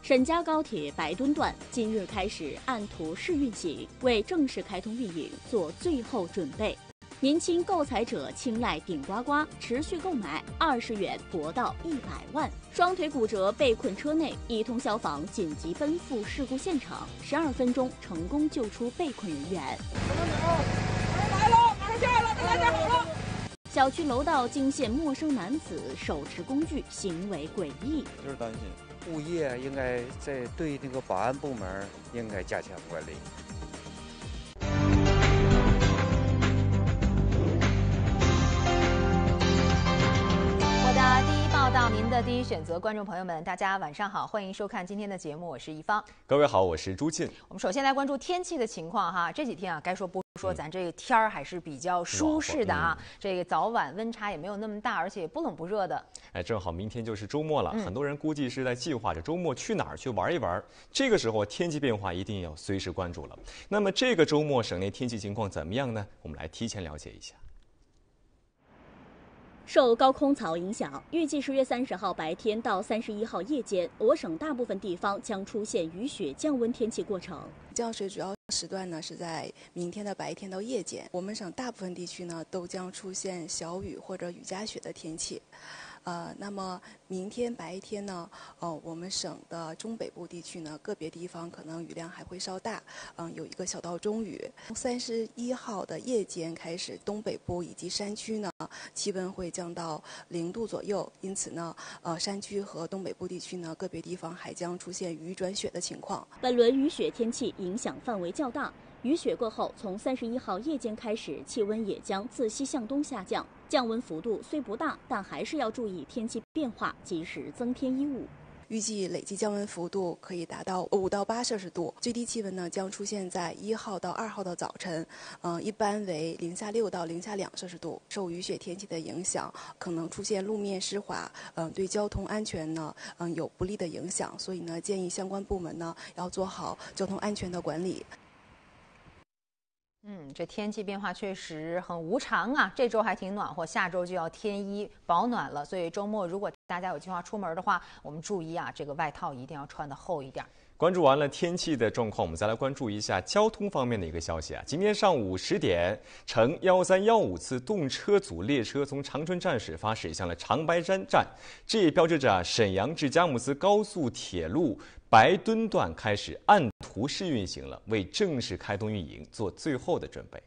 沈嘉高铁白墩段今日开始按图试运行，为正式开通运营做最后准备。年轻购采者青睐顶呱呱，持续购买20元博到100万。双腿骨折被困车内，一通消防紧急奔赴事故现场，12分钟成功救出被困人员。 来了，马上下来了，大家好了。 小区楼道惊现陌生男子手持工具，行为诡异。 就是担心物业应该在对那个保安部门应该加强管理。 报道您的第一选择，观众朋友们，大家晚上好，欢迎收看今天的节目，我是一方。 各位好，我是朱进。 我们首先来关注天气的情况哈，这几天啊，该说不说，咱这个天儿还是比较舒适的啊，这个早晚温差也没有那么大，而且不冷不热的。 哎，正好明天就是周末了，很多人估计是在计划着周末去哪儿去玩一玩。这个时候天气变化一定要随时关注了。那么这个周末省内天气情况怎么样呢？我们来提前了解一下。 受高空槽影响，预计10月30号白天到31号夜间，我省大部分地方将出现雨雪降温天气过程。 降水主要时段呢是在明天的白天到夜间，我们省大部分地区呢都将出现小雨或者雨夹雪的天气。那么明天白天呢，我们省的中北部地区呢，个别地方可能雨量还会稍大，有一个小到中雨。从31号的夜间开始，东北部以及山区呢，气温会降到0度左右，因此呢，山区和东北部地区呢，个别地方还将出现雨转雪的情况。 本轮雨雪天气影响范围较大。雨雪过后，从31号夜间开始，气温也将自西向东下降，降温幅度虽不大，但还是要注意天气变化，及时增添衣物。 预计累计降温幅度可以达到5到8摄氏度，最低气温呢将出现在1号到2号的早晨，一般为-6到-2摄氏度。受雨雪天气的影响，可能出现路面湿滑，对交通安全呢，有不利的影响，所以呢，建议相关部门呢要做好交通安全的管理。 这天气变化确实很无常啊！这周还挺暖和，下周就要添衣保暖了。所以周末如果大家有计划出门的话，我们注意啊，这个外套一定要穿得厚一点。 关注完了天气的状况，我们再来关注一下交通方面的一个消息啊。今天上午10点，乘1315次动车组列车从长春站始发驶向了长白山站，这也标志着沈阳至佳木斯高速铁路白墩段开始按图试运行了，为正式开通运营做最后的准备。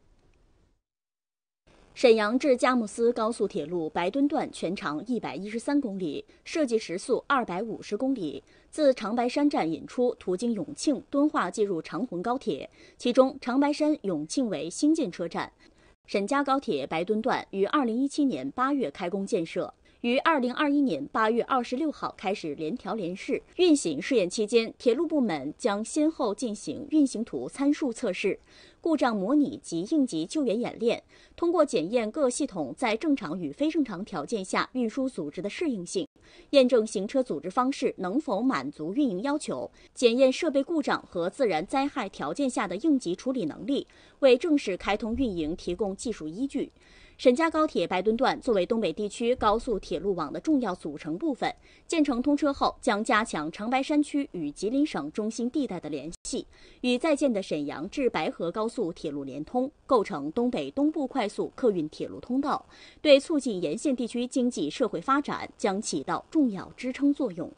沈阳至佳木斯高速铁路白墩段全长113公里，设计时速250公里，自长白山站引出，途经永庆、敦化进入长浑高铁。其中，长白山永庆为新建车站。沈嘉高铁白墩段于2017年8月开工建设，于2021年8月26号开始联调联试运行。试验期间，铁路部门将先后进行运行图参数测试、故障模拟及应急救援演练，通过检验各系统在正常与非正常条件下运输组织的适应性，验证行车组织方式能否满足运营要求，检验设备故障和自然灾害条件下的应急处理能力，为正式开通运营提供技术依据。沈嘉高铁白墩段作为东北地区高速铁路网的重要组成部分，建成通车后将加强长白山区与吉林省中心地带的联系，与在建的沈阳至白河高速铁路连通，构成东北东部快速客运铁路通道，对促进沿线地区经济社会发展将起到重要支撑作用。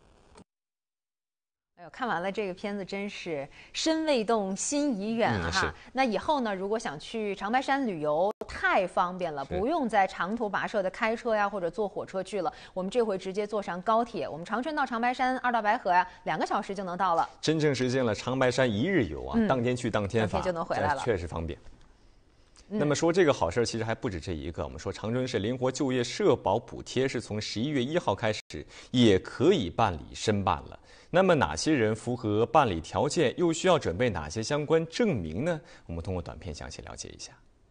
哎呦，看完了这个片子，真是身未动，心已远哈。那以后呢，如果想去长白山旅游，太方便了，不用再长途跋涉的开车呀，或者坐火车去了。我们这回直接坐上高铁，我们长春到长白山，2到白河呀，2个小时就能到了。 真正实现了长白山一日游啊，当天去当天返， 就能回来了， 确实方便。那么说这个好事其实还不止这一个，我们说长春市灵活就业社保补贴是从11月1号开始也可以办理申办了。那么哪些人符合办理条件，又需要准备哪些相关证明呢？我们通过短片详细了解一下。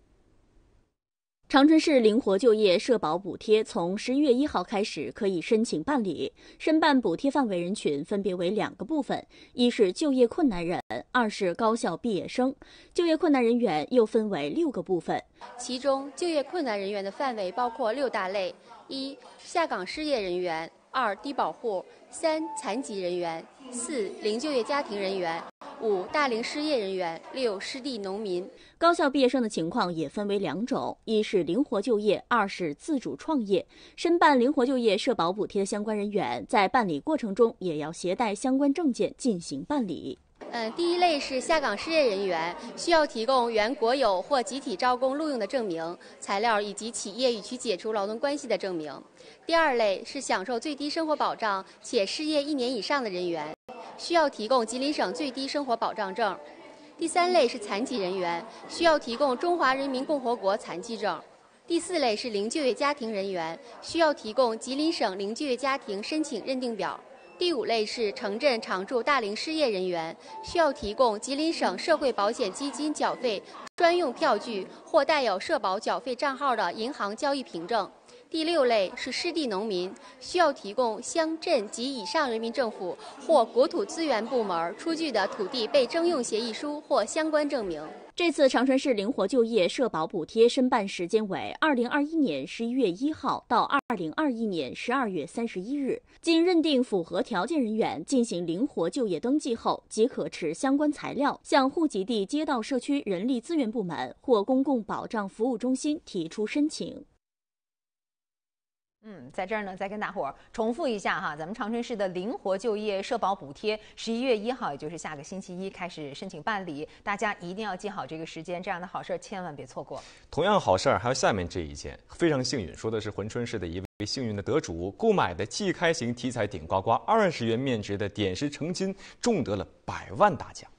长春市灵活就业社保补贴从11月1号开始可以申请办理，申办补贴范围人群分别为2个部分，一是就业困难人，二是高校毕业生。就业困难人员又分为6个部分， 其中就业困难人员的范围包括6大类：1、下岗失业人员； 2低保户，3残疾人员，4零就业家庭人员，5大龄失业人员，6失地农民。 高校毕业生的情况也分为2种，一是灵活就业，二是自主创业。申办灵活就业社保补贴的相关人员，在办理过程中也要携带相关证件进行办理。 第一类是下岗失业人员，需要提供原国有或集体招工录用的证明、材料以及企业与其解除劳动关系的证明。第二类是享受最低生活保障且失业1年以上的人员，需要提供吉林省最低生活保障证。第3类是残疾人员，需要提供中华人民共和国残疾证。第4类是零就业家庭人员，需要提供吉林省零就业家庭申请认定表。第5类是城镇常住大龄失业人员，需要提供吉林省社会保险基金缴费专用票据或带有社保缴费账号的银行交易凭证。第6类是失地农民，需要提供乡镇及以上人民政府或国土资源部门出具的土地被征用协议书或相关证明。 这次长春市灵活就业社保补贴申办时间为2021年11月1号到2021年12月31日。经认定符合条件人员进行灵活就业登记后，即可持相关材料向户籍地街道社区人力资源部门或公共保障服务中心提出申请。 在这儿呢，再跟大伙儿重复一下哈，咱们长春市的灵活就业社保补贴11月1号，也就是下个星期一开始申请办理，大家一定要记好这个时间，这样的好事儿千万别错过。 同样好事儿还有下面这一件，非常幸运，说的是珲春市的一位幸运的得主，购买的季开型体彩顶呱呱20元面值的点石成金，中得了100万大奖。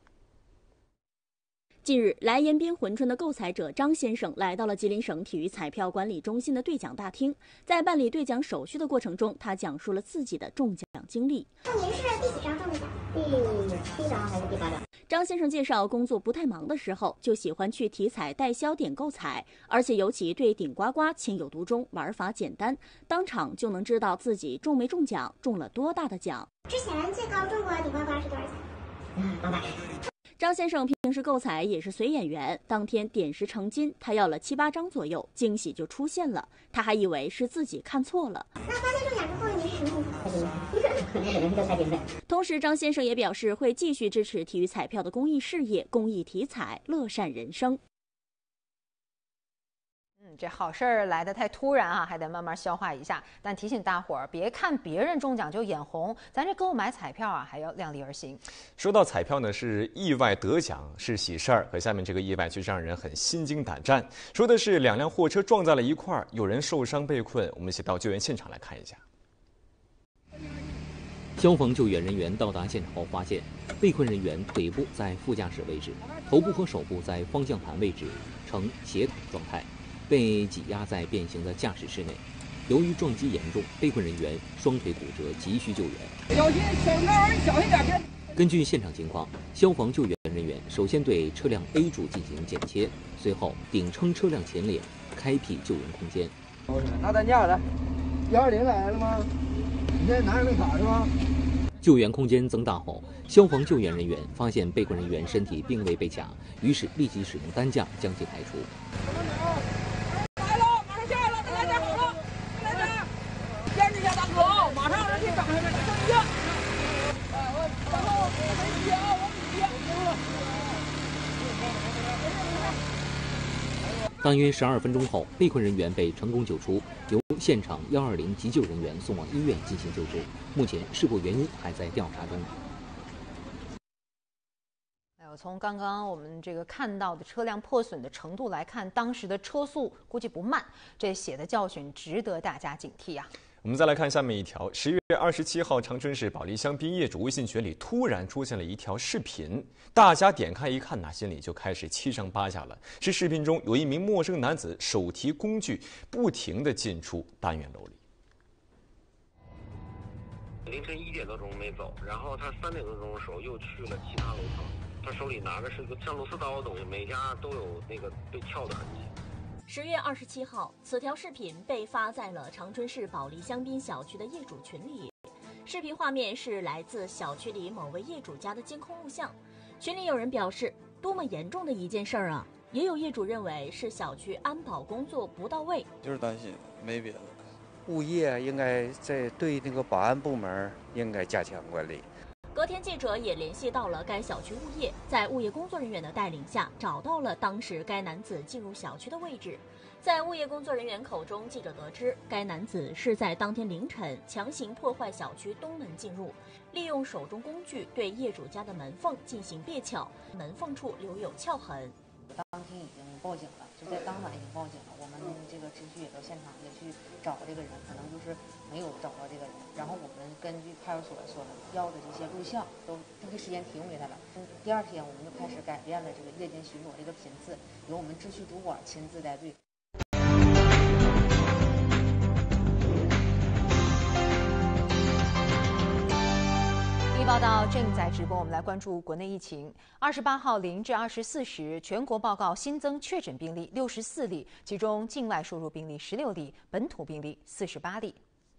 近日，来延边珲春的购彩者张先生来到了吉林省体育彩票管理中心的兑奖大厅。在办理兑奖手续的过程中，他讲述了自己的中奖经历。 您是第几张中的奖？第7张还是第8张？ 张先生介绍，工作不太忙的时候，就喜欢去体彩代销点购彩，而且尤其对顶呱呱情有独钟，玩法简单，当场就能知道自己中没中奖，中了多大的奖。 之前最高中过顶呱呱是多少钱？800。 张先生平时购彩也是随眼缘，当天点石成金，他要了7、8张左右，惊喜就出现了。他还以为是自己看错了。 那发现中奖之后，您是什么意思？ 同时，张先生也表示会继续支持体育彩票的公益事业，公益体彩，乐善人生。 这好事儿来得太突然啊，还得慢慢消化一下。但提醒大伙儿，别看别人中奖就眼红，咱这购买彩票啊，还要量力而行。 说到彩票呢，是意外得奖是喜事儿，可下面这个意外却让人很心惊胆战。说的是2辆货车撞在了一块儿，有人受伤被困。我们一起到救援现场来看一下。 消防救援人员到达现场后发现，被困人员腿部在副驾驶位置，头部和手部在方向盘位置，呈斜躺状态。被挤压在变形的驾驶室内，由于撞击严重，被困人员双腿骨折，急需救援。 小心，小心点！ 根据现场情况，消防救援人员首先对车辆 A 柱进行剪切，随后顶撑车辆前脸，开辟救援空间。 拿担架来，120来了吗？你现在拿着没卡是吧？ 救援空间增大后，消防救援人员发现被困人员身体并未被卡，于是立即使用担架将其抬出。大约12分钟后，被困人员被成功救出，由现场120急救人员送往医院进行救治。目前事故原因还在调查中。 从刚刚我们这个看到的车辆破损的程度来看，当时的车速估计不慢，这血的教训值得大家警惕啊。 我们再来看下面一条，10月27号，长春市保利乡滨业主微信群里突然出现了一条视频，大家点开一看呢，心里就开始七上八下了。是视频中有一名陌生男子手提工具，不停地进出单元楼里。 凌晨1点多钟没走，然后他3点多钟的时候又去了其他楼层，他手里拿的是个像螺丝刀的东西，每家都有那个被撬的痕迹。 10月27号，此条视频被发在了长春市保利乡滨小区的业主群里。视频画面是来自小区里某位业主家的监控录像。群里有人表示，多么严重的一件事儿啊！也有业主认为是小区安保工作不到位， 就是担心，没别的。 物业应该对那个保安部门应该加强管理。 隔天，记者也联系到了该小区物业，在物业工作人员的带领下，找到了当时该男子进入小区的位置。在物业工作人员口中，记者得知，该男子是在当天凌晨强行破坏小区东门进入，利用手中工具对业主家的门缝进行别撬，门缝处留有撬痕。 当天已经报警了，就在当晚已经报警了。我们这个持续也到现场也去找这个人，可能就是没有找到这个人。然后我们根据派出所所要的这些录像都第一时间提供给他了。第二天我们就开始改变了这个夜间巡逻这个频次，由我们秩序主管亲自带队。 报道正在直播，我们来关注国内疫情。28号0至24时，全国报告新增确诊病例64例，其中境外输入病例16例，本土病例48例。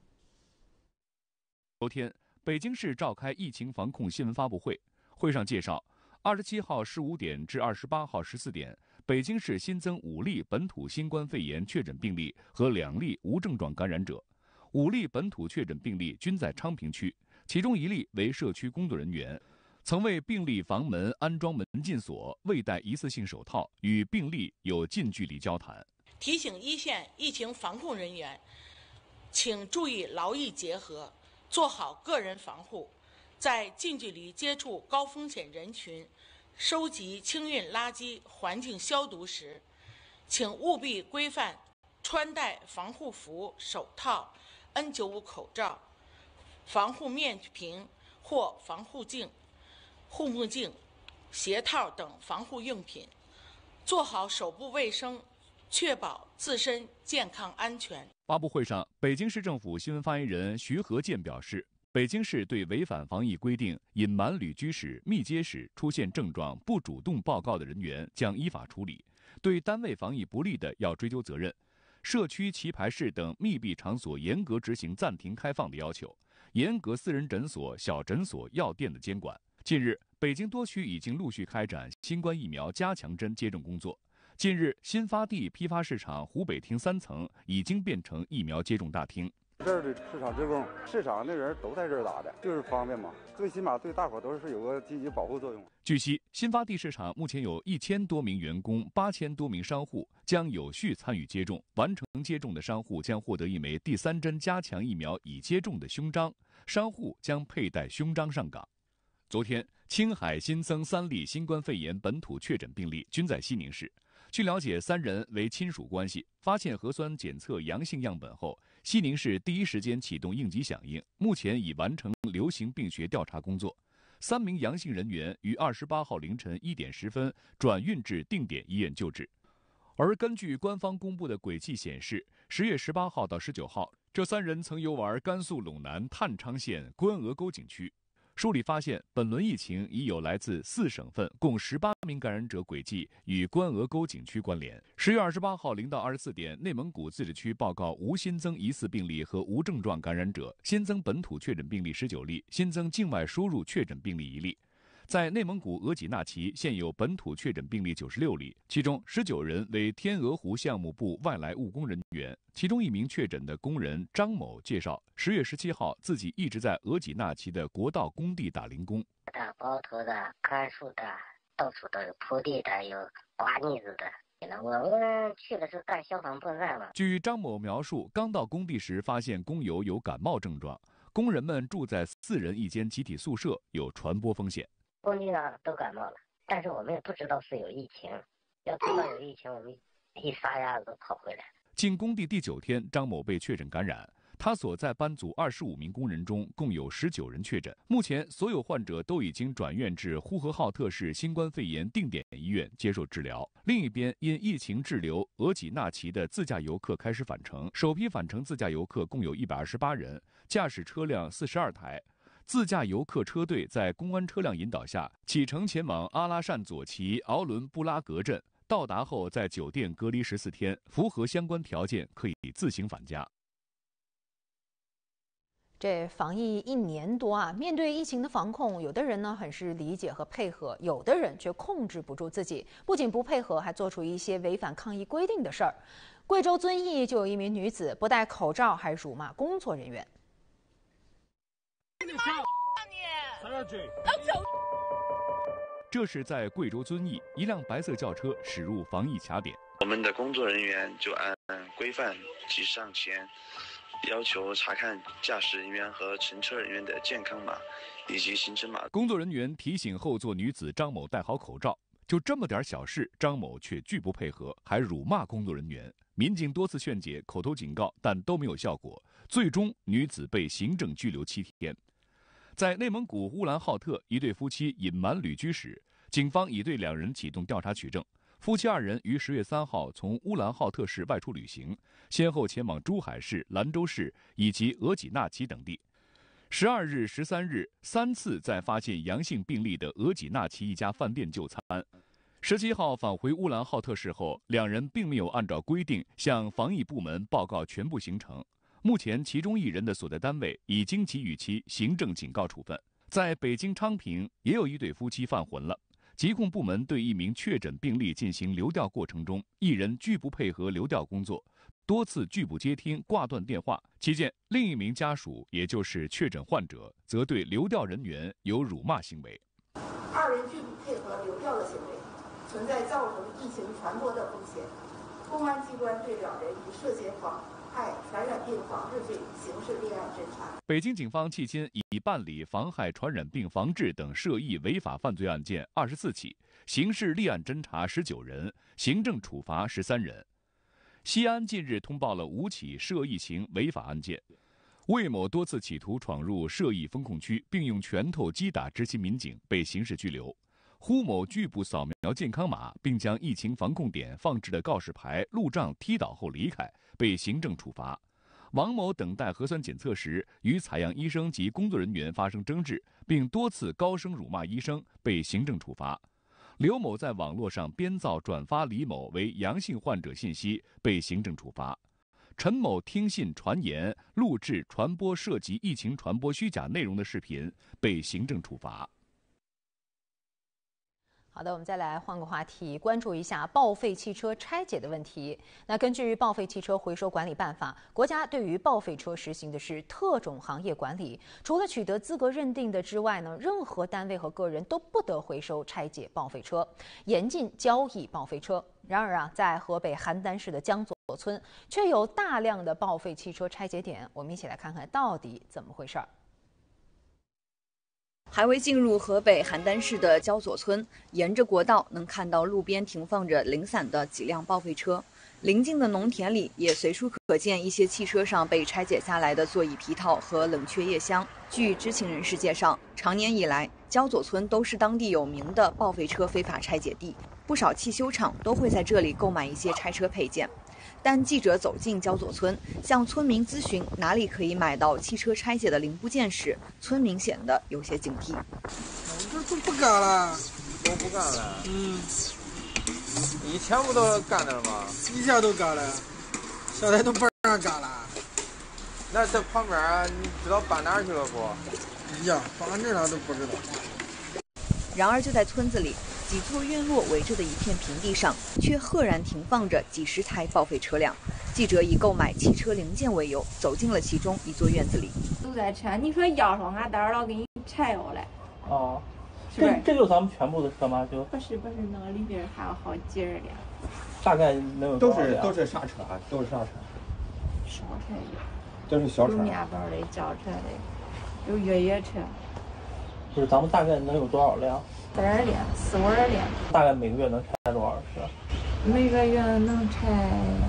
昨天，北京市召开疫情防控新闻发布会，会上介绍，27号15点至28号14点，北京市新增5例本土新冠肺炎确诊病例和2例无症状感染者，5例本土确诊病例均在昌平区。其中1例为社区工作人员，曾为病例房门安装门禁锁，未戴一次性手套，与病例有近距离交谈。 提醒一线疫情防控人员，请注意劳逸结合，做好个人防护。在近距离接触高风险人群、收集清运垃圾、环境消毒时，请务必规范穿戴防护服、手套、N95口罩、防护面屏或防护镜、护目镜、鞋套等防护用品，做好手部卫生，确保自身健康安全。 发布会上，北京市政府新闻发言人徐和建表示，北京市对违反防疫规定、隐瞒旅居史、密接史出现症状不主动报告的人员将依法处理，对单位防疫不力的要追究责任。社区棋牌室等密闭场所严格执行暂停开放的要求，严格私人诊所、小诊所、药店的监管。近日，北京多区已经陆续开展新冠疫苗加强针接种工作。近日，新发地批发市场湖北厅3层已经变成疫苗接种大厅。 这儿的市场职工、市场的人都在这儿打的，就是方便嘛。最起码对大伙都是有个积极保护作用。 据悉，新发地市场目前有1000多名员工、8000多名商户将有序参与接种。完成接种的商户将获得1枚第3针加强疫苗已接种的胸章，商户将佩戴胸章上岗。昨天，青海新增3例新冠肺炎本土确诊病例，均在西宁市。据了解，3人为亲属关系。发现核酸检测阳性样本后，西宁市第一时间启动应急响应，目前已完成流行病学调查工作。3名阳性人员于28号凌晨1点10分转运至定点医院救治。而根据官方公布的轨迹显示，10月18号到19号，这3人曾游玩甘肃陇南郯昌县关鹅沟景区。梳理发现，本轮疫情已有来自4省份共18名感染者轨迹与关鹅沟景区关联。10月28号0到24点，内蒙古自治区报告无新增疑似病例和无症状感染者，新增本土确诊病例19例，新增境外输入确诊病例1例。在内蒙古额济纳旗现有本土确诊病例96例，其中19人为天鹅湖项目部外来务工人员。其中1名确诊的工人张某介绍，10月17号自己一直在额济纳旗的国道工地打零工。 包头的、砍树的，到处都有铺地的，有刮腻子的。我们去的是干消防泵站了。 据张某描述，刚到工地时发现工友有感冒症状，工人们住在4人一间集体宿舍，有传播风险。 工地上都感冒了，但是我们也不知道是有疫情。要知道有疫情，我们一撒丫子跑回来。 进工地第9天，张某被确诊感染。他所在班组25名工人中，共有19人确诊。目前，所有患者都已经转院至呼和浩特市新冠肺炎定点医院接受治疗。另一边，因疫情滞留，额济纳旗的自驾游客开始返程。首批返程自驾游客共有128人，驾驶车辆42台。自驾游客车队在公安车辆引导下启程前往阿拉善左旗敖伦布拉格镇，到达后在酒店隔离14天，符合相关条件可以自行返家。 这防疫1年多啊，面对疫情的防控，有的人呢很是理解和配合，有的人却控制不住自己，不仅不配合，还做出一些违反抗疫规定的事儿。贵州遵义就有一名女子不戴口罩还辱骂工作人员。 这是在贵州遵义，一辆白色轿车驶入防疫卡点， 我们的工作人员就按规范及上前，要求查看驾驶人员和乘车人员的健康码以及行程码。 工作人员提醒后座女子张某戴好口罩，就这么点小事，张某却拒不配合，还辱骂工作人员。民警多次劝解、口头警告，但都没有效果，最终女子被行政拘留7天。在内蒙古乌兰浩特，一对夫妻隐瞒旅居史，警方已对2人启动调查取证。夫妻2人于10月3号从乌兰浩特市外出旅行，先后前往珠海市、兰州市以及额济纳旗等地。12日、13日3次在发现阳性病例的额济纳旗一家饭店就餐。17号返回乌兰浩特市后，2人并没有按照规定向防疫部门报告全部行程。目前，其中1人的所在单位已经给予其行政警告处分。在北京昌平，也有一对夫妻犯浑了。疾控部门对一名确诊病例进行流调过程中，1人拒不配合流调工作，多次拒不接听、挂断电话。期间，另一名家属，也就是确诊患者，则对流调人员有辱骂行为。 2人拒不配合流调的行为，存在造成疫情传播的风险。公安机关对2人以涉嫌妨害传染病防治罪刑事立案侦查。 北京警方迄今已办理妨害传染病防治等涉疫违法犯罪案件24起，刑事立案侦查19人，行政处罚13人。西安近日通报了5起涉疫情违法案件，魏某多次企图闯入涉疫风控区，并用拳头击打执勤民警，被刑事拘留。胡某拒不扫描健康码，并将疫情防控点放置的告示牌、路障踢倒后离开，被行政处罚。王某等待核酸检测时，与采样医生及工作人员发生争执，并多次高声辱骂医生，被行政处罚。刘某在网络上编造转发李某为阳性患者信息，被行政处罚。陈某听信传言，录制传播涉及疫情传播虚假内容的视频，被行政处罚。 好的，我们再来换个话题，关注一下报废汽车拆解的问题。那根据《报废汽车回收管理办法》，国家对于报废车实行的是特种行业管理，除了取得资格认定的之外呢，任何单位和个人都不得回收拆解报废车，严禁交易报废车。然而啊，在河北邯郸市的江左村，却有大量的报废汽车拆解点。我们一起来看看到底怎么回事儿。 还未进入河北邯郸市的焦左村，沿着国道能看到路边停放着零散的几辆报废车，邻近的农田里也随处可见一些汽车上被拆解下来的座椅皮套和冷却液箱。据知情人士介绍，长年以来，焦左村都是当地有名的报废车非法拆解地，不少汽修厂都会在这里购买一些拆车配件。但记者走进焦左村，向村民咨询哪里可以买到汽车拆解的零部件时，村民显得有些警惕。 都不干了， 都不干了。以前不都干的了吗？ 以前都干了，现在都不让干了。 那这旁边你知道搬哪儿去了不？ 呀，搬这了都不知道。 然而就在村子里，几座院落围着的一片平地上，却赫然停放着几十台报废车辆。记者以购买汽车零件为由，走进了其中一座院子里。 都在拆，你说要上俺到时候给你拆下来。 哦， 这就咱们全部的车吗？就不是，那个里边还有好几十辆。 大概能有多少辆？ 都是啥车啊？都是啥车？ 小车都是小车。 有面包的、轿车的，有越野车。 就是咱们大概能有多少辆 ？4、5辆。 大概每个月能拆多少车？ 每个月能拆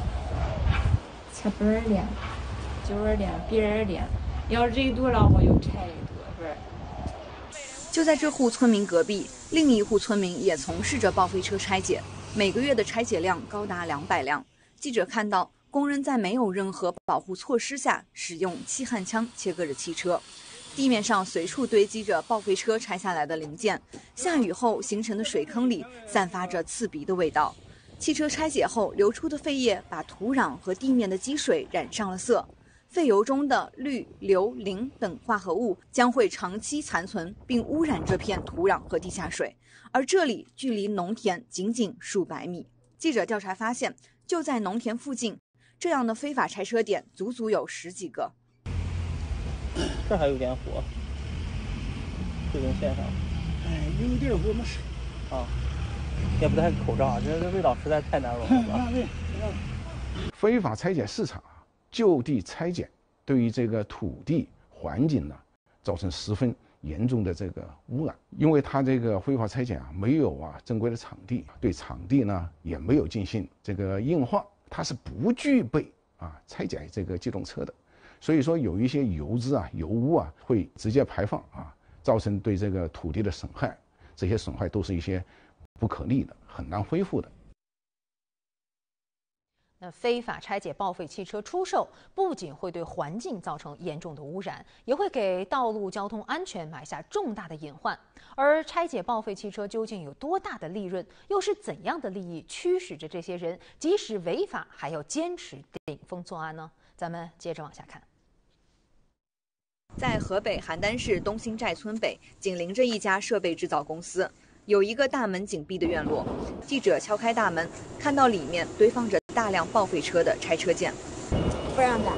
700辆、90辆、100辆。要人多了，我就拆人多，是不是？ 就在这户村民隔壁，另一户村民也从事着报废车拆解，每个月的拆解量高达200辆。记者看到，工人在没有任何保护措施下，使用气焊枪切割着汽车。地面上随处堆积着报废车拆下来的零件，下雨后形成的水坑里散发着刺鼻的味道。汽车拆解后流出的废液把土壤和地面的积水染上了色。 废油中的氯、硫、磷等化合物将会长期残存，并污染这片土壤和地下水。而这里距离农田仅仅数百米。记者调查发现，就在农田附近，这样的非法拆车点足足有10几个。 这还有点火，这根线上。 哎，有点火没事。 啊，也不戴口罩，这味道实在太难闻了。 非法拆解市场就地拆解，对于这个土地环境呢，造成十分严重的这个污染。因为它这个非法拆解没有正规的场地，对场地呢也没有进行这个硬化，它是不具备拆解这个机动车的。所以说有一些油脂油污会直接排放造成对这个土地的损害，这些损害都是一些不可逆的，很难恢复的。 那非法拆解报废汽车出售，不仅会对环境造成严重的污染，也会给道路交通安全埋下重大的隐患。而拆解报废汽车究竟有多大的利润，又是怎样的利益驱使着这些人即使违法还要坚持顶风作案呢？咱们接着往下看。 在河北邯郸市东兴寨村北，紧邻着一家设备制造公司，有一个大门紧闭的院落。记者敲开大门，看到里面堆放着大量报废车的拆车件。 不让干。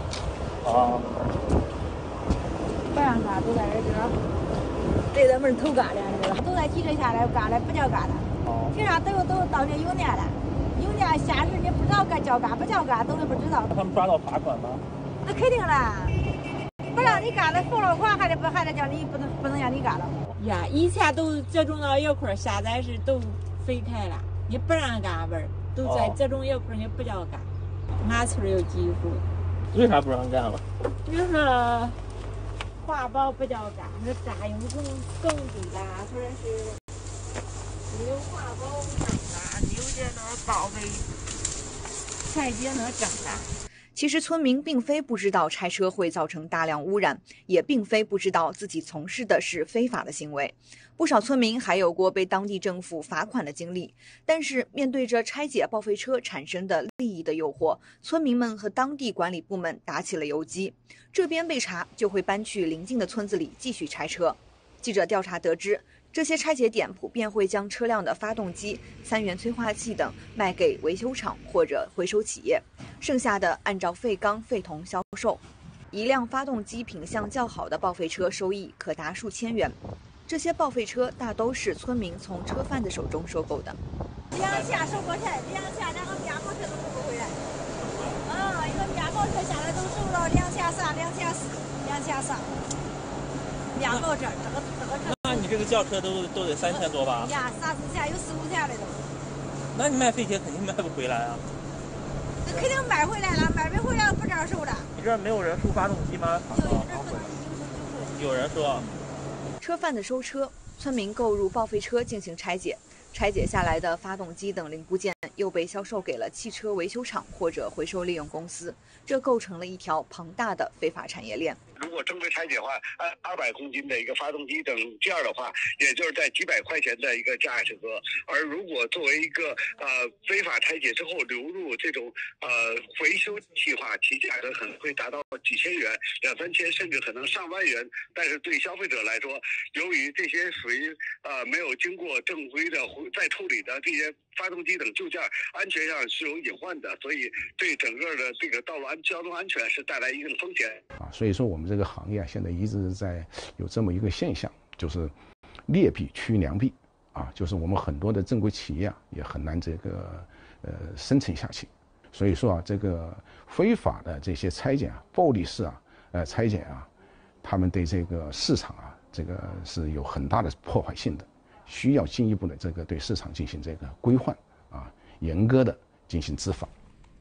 不让干，都在这咱们偷干的，都在汽车下来干了，不叫干的。凭啥都到那有年了？有年下日你不知道该叫干不叫干，都不知道。 他们抓到罚款吗？ 那肯定了。不让你干了，罚了款还得叫你不能让你干了呀！以前都这种的窑块现在是都分开了，你不让干玩，都在这种窑块你不叫干。俺村有几户。 为啥不让干了？ 比如说环保不叫干，那占用耕地啦，或者是没有环保证啦，有的那报废拆解那证啦。 其实村民并非不知道拆车会造成大量污染，也并非不知道自己从事的是非法的行为。不少村民还有过被当地政府罚款的经历。但是面对着拆解报废车产生的利益的诱惑，村民们和当地管理部门打起了游击，这边被查就会搬去邻近的村子里继续拆车。记者调查得知，这些拆解点普遍会将车辆的发动机、3元催化器等卖给维修厂或者回收企业，剩下的按照废钢、废铜销售。一辆发动机品相较好的报废车收益可达数千元。这些报废车大都是村民从车贩子手中收购的。 2下收过来，2下2个面包车都收不回来。一个面包车现在都收到2下3、2下4、2下3。面包车这个车。 那你这个轿车都得3000多吧？ 呀，3、4千有4、5千的都。 那你卖废铁肯定卖不回来啊。 那肯定卖回来了，卖不回来不这儿收了。 你这儿没有人收发动机吗？有人收。 车贩子收车，村民购入报废车进行拆解，拆解下来的发动机等零部件又被销售给了汽车维修厂或者回收利用公司，这构成了一条庞大的非法产业链。 如果正规拆解的话，按200公斤的一个发动机等件的话，也就是在几百块钱的一个价格。而如果作为一个非法拆解之后流入这种回收计划，其价格可能会达到几千元、2、3千，甚至可能上万元。但是对消费者来说，由于这些属于没有经过正规的再处理的这些发动机等旧件，安全上是有隐患的，所以对整个的这个道路交通安全是带来一定风险。 所以说我们这个行业现在一直在有这么一个现象，就是劣币驱良币就是我们很多的正规企业也很难这个生存下去。所以说这个非法的这些拆解暴力式拆解他们对这个市场这个是有很大的破坏性的，需要进一步的这个对市场进行这个规范严格的进行执法。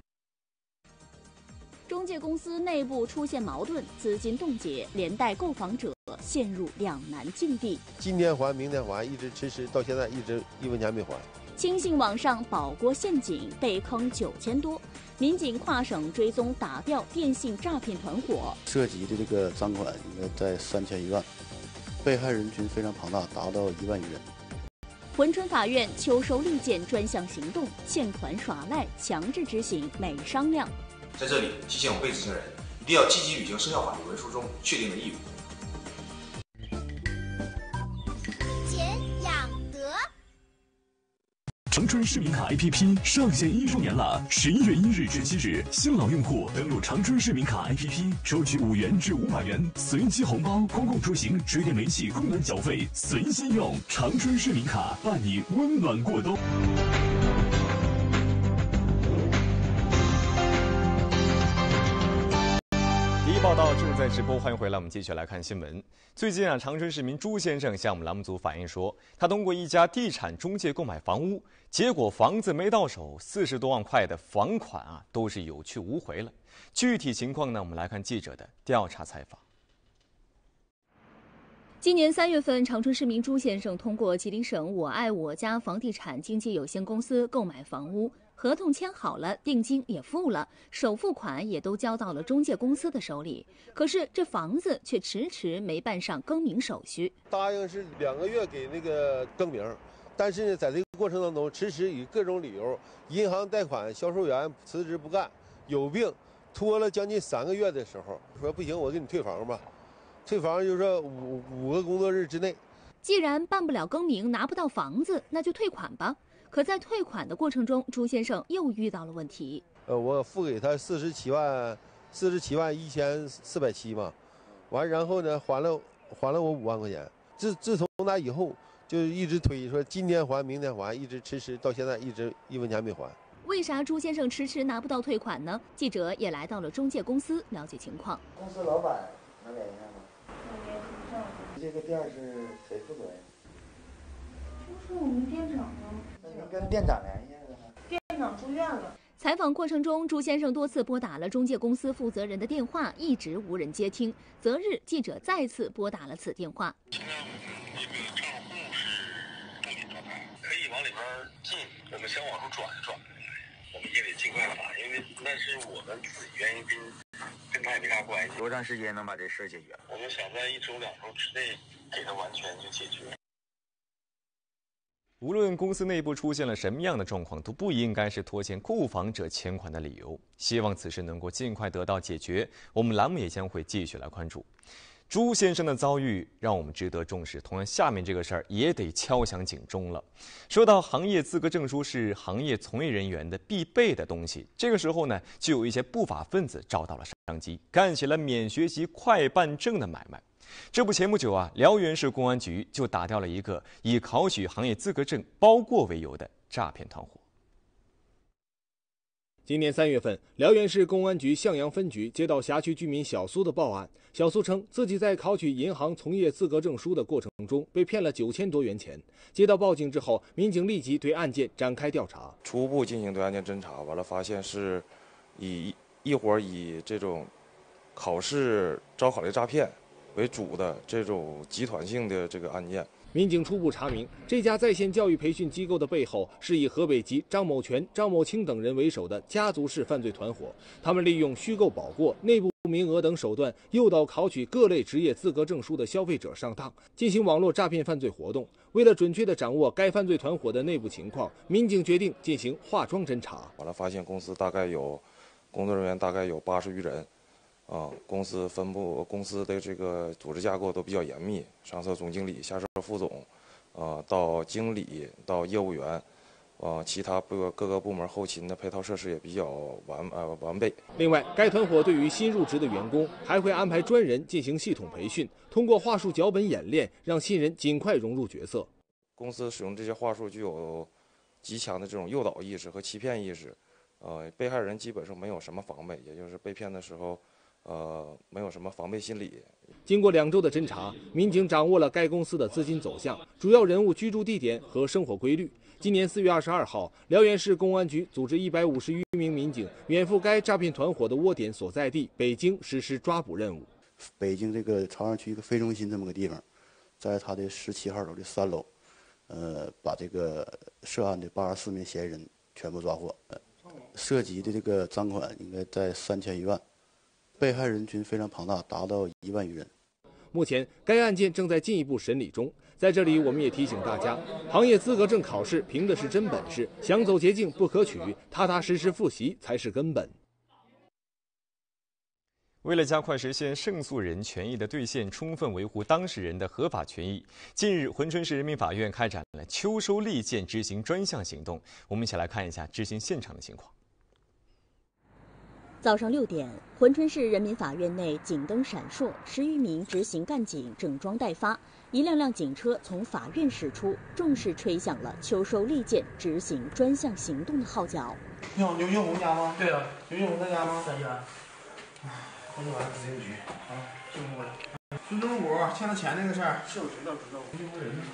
中介公司内部出现矛盾，资金冻结，连带购房者陷入两难境地。 今天还，明天还，一直迟迟，到现在一直1分钱没还。 轻信网上保锅陷阱，被坑9000多，民警跨省追踪打掉电信诈骗团伙， 涉及的这个赃款应该在3000余万，被害人群非常庞大，达到1万余人。 珲春法院秋收利剑专项行动，欠款耍赖强制执行没商量。 在这里提醒被执行人， 一定要积极履行生效法律文书中确定的义务。 俭养德。 长春市民卡 APP 上线1周年了，11月1日至7日，新老用户登录长春市民卡 APP， 收取5元至500元随机红包，公共出行、水电煤气供暖缴费随心用。长春市民卡伴你温暖过冬。 报道正在直播，欢迎回来。我们继续来看新闻。最近啊，长春市民朱先生向我们栏目组反映说，他通过一家地产中介购买房屋，结果房子没到手，40多万块的房款啊都是有去无回了。具体情况呢，我们来看记者的调查采访。 今年3月份，长春市民朱先生通过吉林省我爱我家房地产经纪有限公司购买房屋。合同签好了，定金也付了，首付款也都交到了中介公司的手里。可是这房子却迟迟没办上更名手续。 答应是2个月给那个更名，但是呢，在这个过程当中，迟迟以各种理由，银行贷款销售员辞职不干，有病，拖了将近3个月的时候，说不行，我给你退房吧。退房就是说5个工作日之内。 既然办不了更名，拿不到房子，那就退款吧。可在退款的过程中，朱先生又遇到了问题。 我付给他47万1407嘛，完然后呢还了我5万块钱。自从那以后就一直推，说今天还明天还，一直迟迟到现在一直1分钱没还。 为啥朱先生迟迟拿不到退款呢？记者也来到了中介公司了解情况。 公司老板能联系上吗？这个店是谁负责呀？ 就是我们店长啊。 那你跟店长联系了吗？ 店长住院了。 采访过程中，朱先生多次拨打了中介公司负责人的电话，一直无人接听。择日，记者再次拨打了此电话。 现在我们这个账户是冻结状态，可以往里边进，我们想往出转就转不来，我们也得尽快的把，因为那是我们自己原因，跟他也没啥关系。 多长时间能把这事解决？ 我们想在1周2周之内给他完全就解决。 无论公司内部出现了什么样的状况，都不应该是拖欠购房者欠款的理由。希望此事能够尽快得到解决。我们栏目也将会继续来关注。朱先生的遭遇让我们值得重视，同样下面这个事儿也得敲响警钟了。说到行业资格证书是行业从业人员的必备的东西，这个时候呢，就有一些不法分子找到了商机，干起了免学习快办证的买卖。这不，前不久啊，辽源市公安局就打掉了一个以考取行业资格证包过为由的诈骗团伙。 今年3月份，辽源市公安局向阳分局接到辖区居民小苏的报案。小苏称自己在考取银行从业资格证书的过程中被骗了9000多元钱。接到报警之后，民警立即对案件展开调查， 初步进行对案件侦查，完了发现是一伙以这种考试招考类诈骗为主的这种集团性的这个案件。 民警初步查明，这家在线教育培训机构的背后是以河北籍张某全、张某清等人为首的家族式犯罪团伙。他们利用虚构保过、内部名额等手段，诱导考取各类职业资格证书的消费者上当，进行网络诈骗犯罪活动。为了准确地掌握该犯罪团伙的内部情况，民警决定进行化妆侦查。 完了，发现公司工作人员大概有80余人。公司的这个组织架构都比较严密，上设总经理，下设副总，到经理，到业务员，其他各个部门后勤的配套设施也比较完备。 另外，该团伙对于新入职的员工还会安排专人进行系统培训，通过话术脚本演练，让新人尽快融入角色。 公司使用这些话术具有极强的这种诱导意识和欺骗意识，被害人基本上没有什么防备，也就是被骗的时候。没有什么防备心理。 经过2周的侦查，民警掌握了该公司的资金走向、主要人物居住地点和生活规律。今年4月22号，辽源市公安局组织150余名民警远赴该诈骗团伙的窝点所在地北京实施抓捕任务。 北京这个朝阳区一个非中心这么个地方，在他的17号楼的3楼，把这个涉案的84名嫌疑人全部抓获，涉及的这个赃款应该在3000余万。被害人群非常庞大，达到1万余人。 目前，该案件正在进一步审理中。在这里，我们也提醒大家，行业资格证考试凭的是真本事，想走捷径不可取，踏踏实实复习才是根本。 为了加快实现胜诉人权益的兑现，充分维护当事人的合法权益，近日，珲春市人民法院开展了秋收利剑执行专项行动。我们一起来看一下执行现场的情况。 早上6点，珲春市人民法院内警灯闪烁，10余名执行干警整装待发，一辆辆警车从法院驶出，正式吹响了秋收利剑执行专项行动的号角。 你好，牛俊红家吗？ 对啊， 牛俊红在家吗？ 在家。 快去完咨询局啊，辛苦了。孙正武欠他钱那个事儿，是我知道。牛俊红人呢？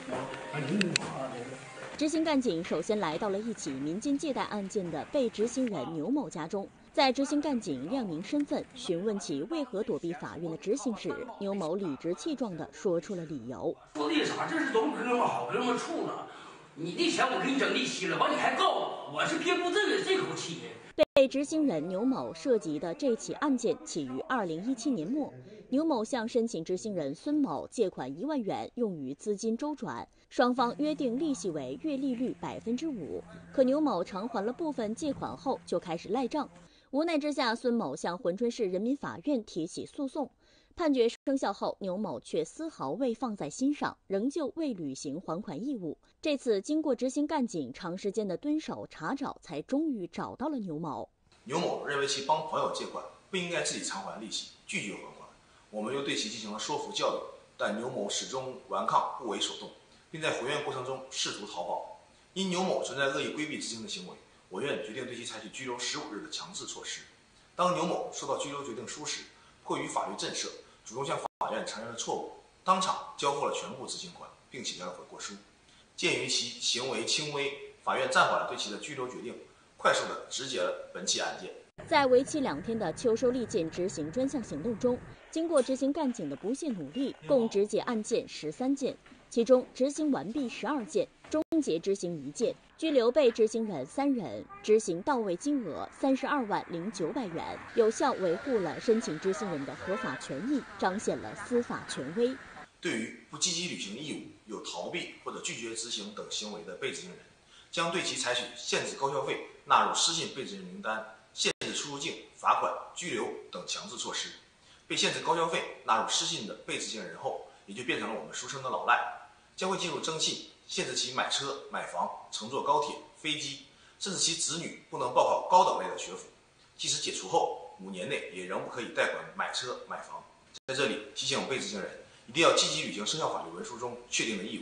执行干警首先来到了一起民间借贷案件的被执行人牛某家中，在执行干警亮明身份，询问其为何躲避法院的执行时，牛某理直气壮地说出了理由。 说的啥？这是都跟我好，跟我处呢。你的钱我给你整利息了，完你还告我是憋不住这口气。 被执行人牛某涉及的这起案件起于2017年末，牛某向申请执行人孙某借款1万元用于资金周转，双方约定利息为月利率5%，可牛某偿还了部分借款后就开始赖账，无奈之下，孙某向珲春市人民法院提起诉讼。判决生效后，牛某却丝毫未放在心上，仍旧未履行还款义务。这次经过执行干警长时间的蹲守查找，才终于找到了牛某。 牛某认为其帮朋友借款不应该自己偿还利息，拒绝还款。我们又对其进行了说服教育，但牛某始终顽抗不为所动，并在回院过程中试图逃跑。因牛某存在恶意规避执行的行为，我院决定对其采取拘留15日的强制措施。当牛某收到拘留决定书时，迫于法律震慑，主动向法院承认了错误，当场交付了全部执行款，并写下了悔过书。鉴于其行为轻微，法院暂缓了对其的拘留决定，快速地执结了本起案件。 在为期2天的秋收利剑执行专项行动中，经过执行干警的不懈努力，共执结案件13件，其中执行完毕12件，终结执行1件，拘留被执行人3人，执行到位金额32万0900元，有效维护了申请执行人的合法权益，彰显了司法权威。 对于不积极履行义务、有逃避或者拒绝执行等行为的被执行人，将对其采取限制高消费、纳入失信被执行名单、限制出入境、罚款、拘留等强制措施。被限制高消费、纳入失信的被执行人后，也就变成了我们俗称的老赖，将会进入征信，限制其买车、买房、乘坐高铁、飞机，甚至其子女不能报考高等类的学府。即使解除后5年内，也仍不可以贷款买车、买房。在这里提醒被执行人，一定要积极履行生效法律文书中确定的义务。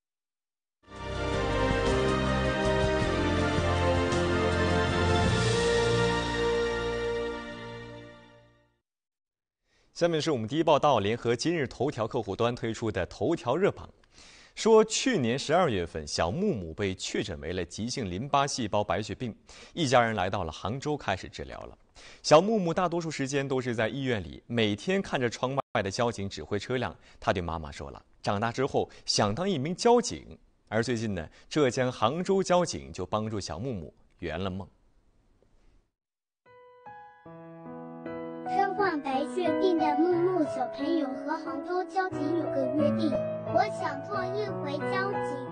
下面是我们第一报道联合今日头条客户端推出的头条热榜，说去年12月份，小木木被确诊为了急性淋巴细胞白血病，一家人来到了杭州开始治疗了。小木木大多数时间都是在医院里，每天看着窗外的交警指挥车辆。他对妈妈说了，长大之后想当一名交警。而最近呢，浙江杭州交警就帮助小木木圆了梦。 身患白血病的木木小朋友和杭州交警有个约定，我想做一回交警。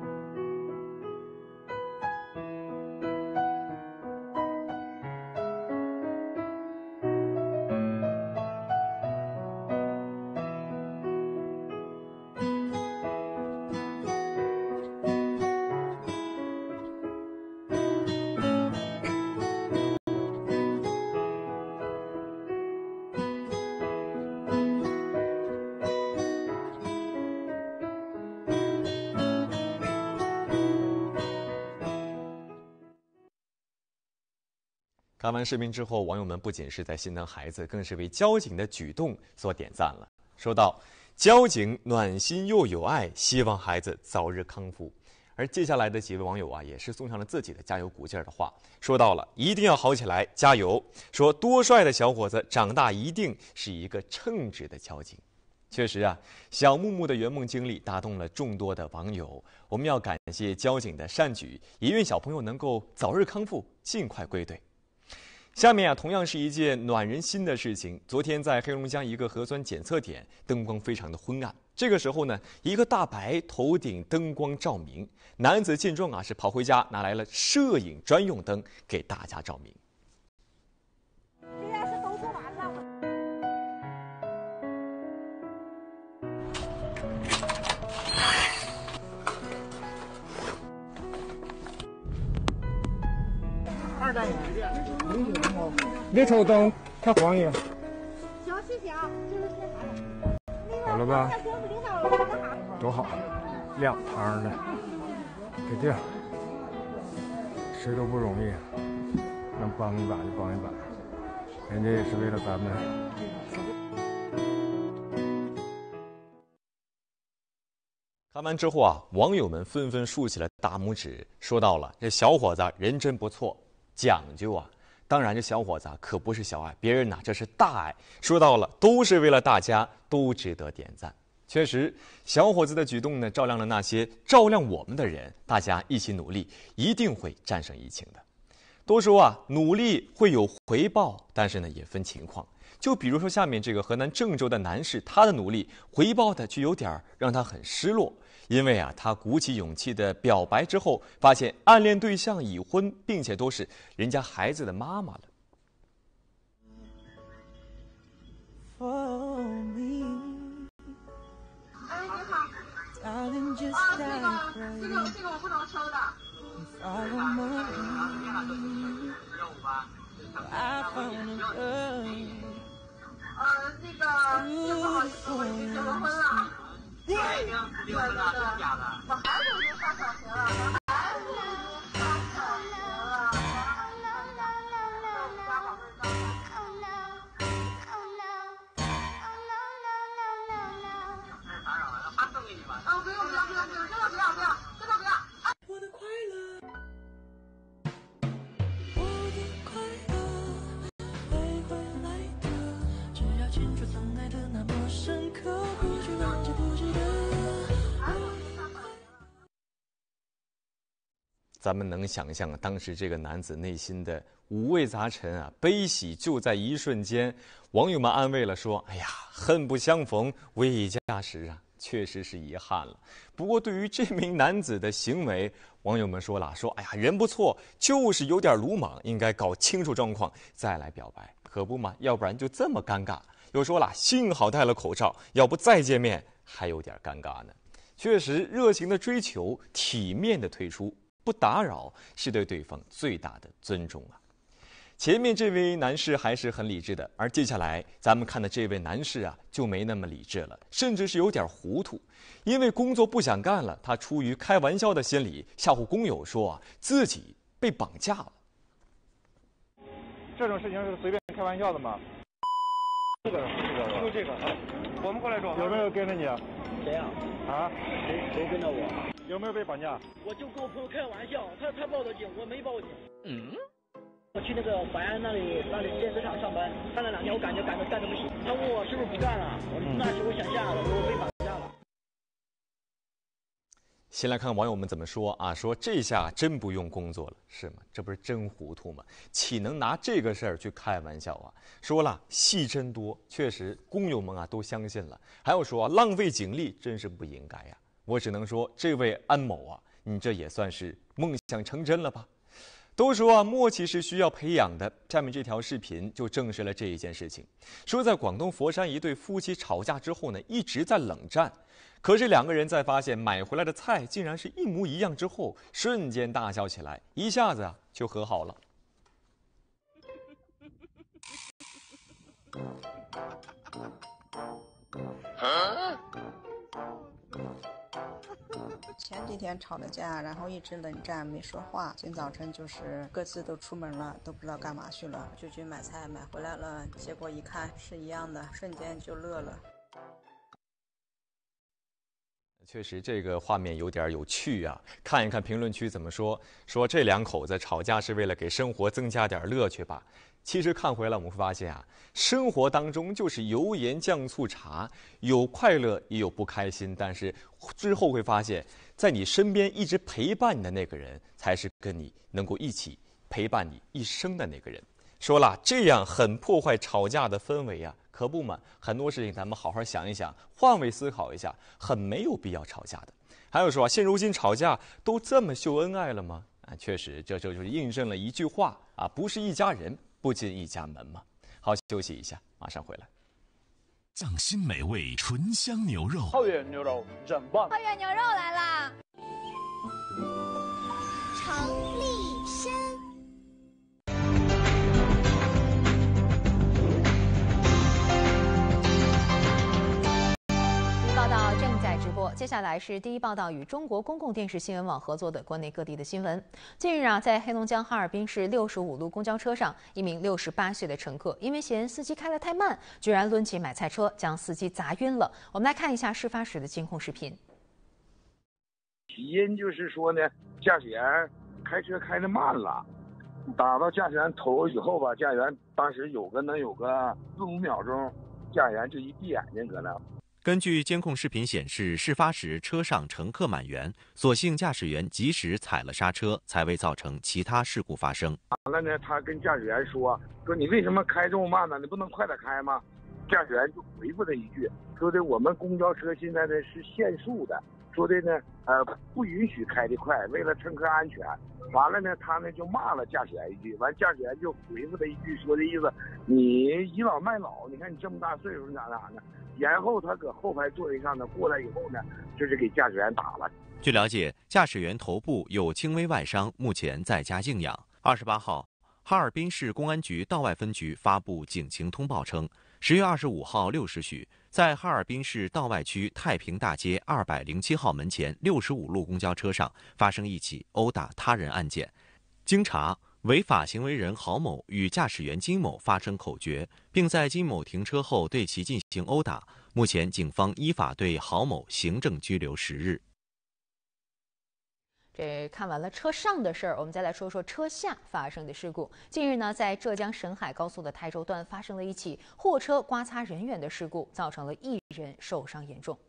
看完视频之后，网友们不仅是在心疼孩子，更是为交警的举动所点赞了。说道：“交警暖心又有爱，希望孩子早日康复。”而接下来的几位网友啊，也是送上了自己的加油鼓劲儿的话，说到了一定要好起来，加油！说多帅的小伙子，长大一定是一个称职的交警。确实啊，小木木的圆梦经历打动了众多的网友。我们要感谢交警的善举，也愿小朋友能够早日康复，尽快归队。下面啊，同样是一件暖人心的事情。昨天在黑龙江一个核酸检测点，灯光非常的昏暗。这个时候呢，一个大白头顶灯光照明，男子见状啊，是跑回家拿来了摄影专用灯给大家照明。 现在是都说晚上。 单元。 别瞅灯，看黄爷。 行，谢谢啊，就是那啥的。 好了吧？多好，亮堂的，给定。谁都不容易，能帮一把就帮一把，人家也是为了咱们。 看完之后啊，网友们纷纷竖起了大拇指，说到了这小伙子人真不错，讲究啊。当然，这小伙子可不是小爱，别人呐这是大爱。说到了，都是为了大家，都值得点赞。确实，小伙子的举动呢，照亮了那些照亮我们的人。大家一起努力，一定会战胜疫情的。都说啊，努力会有回报，但是呢，也分情况。就比如说下面这个河南郑州的男士，他的努力回报的就有点让他很失落，因为啊，他鼓起勇气的表白之后，发现暗恋对象已婚，并且都是人家孩子的妈妈了。 这个我不能收的。那个也不好意思，我已经结过婚了。对，对，我孩子已经上小学了。 咱们能想象当时这个男子内心的五味杂陈啊，悲喜就在一瞬间。网友们安慰了说：“哎呀，恨不相逢未嫁时啊，确实是遗憾了。”不过对于这名男子的行为，网友们说了：“哎呀，人不错，就是有点鲁莽，应该搞清楚状况再来表白，可不嘛，要不然就这么尴尬。”又说了：“幸好戴了口罩，要不再见面还有点尴尬呢。”确实，热情的追求，体面的退出。不打扰是对对方最大的尊重啊！前面这位男士还是很理智的，而接下来咱们看的这位男士啊，就没那么理智了，甚至是有点糊涂。因为工作不想干了，他出于开玩笑的心理，吓唬工友说啊，自己被绑架了。 这种事情是随便开玩笑的吗？就这个啊，我们过来说，有没有跟着你？ 谁啊？ 啊？ 谁跟着我？ 有没有被绑架？ 我就跟我朋友开玩笑，他报的警，我没报警。我去那个淮安那里电子厂上班，干了2天，我感觉干得不行。他问我是不是不干了，我那时候想下了，我被绑架了。 先来看网友们怎么说啊？说这下真不用工作了，是吗？这不是真糊涂吗？岂能拿这个事儿去开玩笑啊？说了戏真多，确实工友们啊都相信了。还有说浪费警力真是不应该呀。我只能说，这位安某啊，你这也算是梦想成真了吧？都说啊，默契是需要培养的。下面这条视频就证实了这一件事情。说在广东佛山，一对夫妻吵架之后呢，一直在冷战。可是2个人在发现买回来的菜竟然是一模一样之后，瞬间大笑起来，一下子啊就和好了。 前几天吵了架，然后一直冷战没说话。今早晨就是各自都出门了，都不知道干嘛去了，就去买菜，买回来了，结果一看是一样的，瞬间就乐了。 确实，这个画面有点有趣啊！看一看评论区怎么说。说这2口子吵架是为了给生活增加点乐趣吧。其实看回来，我们会发现啊，生活当中就是油盐酱醋茶，有快乐也有不开心。但是之后会发现，在你身边一直陪伴你的那个人，才是跟你能够一起陪伴你一生的那个人。说了，这样很破坏吵架的氛围啊！可不嘛，很多事情咱们好好想一想，换位思考一下，很没有必要吵架的。还有说，现如今吵架都这么秀恩爱了吗？啊，确实，这就是印证了一句话啊，不是一家人，不进一家门嘛。好，休息一下，马上回来。 匠心美味醇香牛肉， 浩源牛肉真棒！ 浩源牛肉来啦！ 程立生。 道正在直播，接下来是第一报道与中国公共电视新闻网合作的国内各地的新闻。近日在黑龙江哈尔滨市65路公交车上，一名68岁的乘客因为嫌司机开得太慢，居然抡起买菜车将司机砸晕了。我们来看一下事发时的监控视频。 起因就是说呢，驾驶员开车开得慢了，打到驾驶员头以后吧，驾驶员当时能有个4-5秒钟，驾驶员就一闭眼睛搁那。 根据监控视频显示，事发时车上乘客满员，所幸驾驶员及时踩了刹车，才未造成其他事故发生。 完了呢，他跟驾驶员说你为什么开这么慢呢？你不能快点开吗？驾驶员就回复他一句，说的我们公交车现在呢是限速的，说的呢不允许开得快，为了乘客安全。完了呢，他呢就骂了驾驶员一句，完驾驶员就回复他一句，说的意思你倚老卖老，你看你这么大岁数你咋呢？然后他搁后排座位上呢过来以后呢，就是给驾驶员打了。 据了解，驾驶员头部有轻微外伤，目前在家静养。28号，哈尔滨市公安局道外分局发布警情通报称，10月25号6时许，在哈尔滨市道外区太平大街207号门前65路公交车上发生一起殴打他人案件。经查，违法行为人郝某与驾驶员金某发生口角，并在金某停车后对其进行殴打。目前，警方依法对郝某行政拘留10日。 这看完了车上的事儿，我们再来说说车下发生的事故。近日呢，在浙江沈海高速的台州段发生了一起货车刮擦人员的事故，造成了1人受伤严重。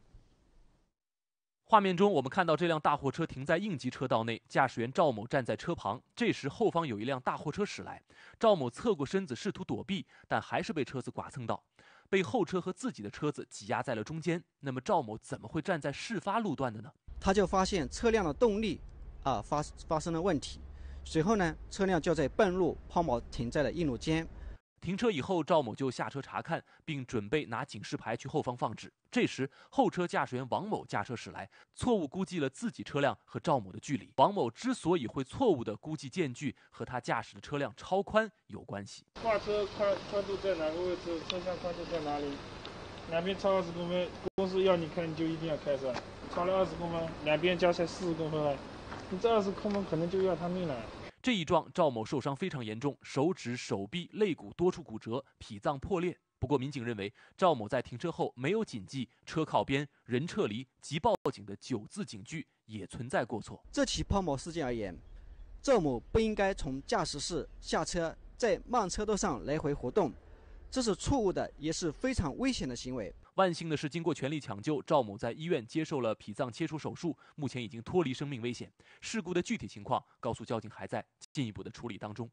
画面中，我们看到这辆大货车停在应急车道内，驾驶员赵某站在车旁。这时，后方有一辆大货车驶来，赵某侧过身子试图躲避，但还是被车子剐蹭到，被后车和自己的车子挤压在了中间。那么，赵某怎么会站在事发路段的呢？ 他就发现车辆的动力发生了问题，随后呢，车辆就在半路抛锚停在了一路间。 停车以后，赵某就下车查看，并准备拿警示牌去后方放置。这时，后车驾驶员王某驾车驶来，错误估计了自己车辆和赵某的距离。王某之所以会错误地估计间距，和他驾驶的车辆超宽有关系。 挂车宽度在哪个位置？车厢宽度在哪里？两边超20公分，公司要你开你就一定要开上，超了20公分，两边加才40公分了，你这20公分可能就要他命了。 这一撞，赵某受伤非常严重，手指、手臂、肋骨多处骨折，脾脏破裂。不过，民警认为赵某在停车后没有谨记车靠边、人撤离及报警的9字警句，也存在过错。 这起抛锚事件而言，赵某不应该从驾驶室下车，在慢车道上来回活动，这是错误的，也是非常危险的行为。 万幸的是，经过全力抢救，赵某在医院接受了脾脏切除手术，目前已经脱离生命危险。事故的具体情况，高速交警还在进一步的处理当中。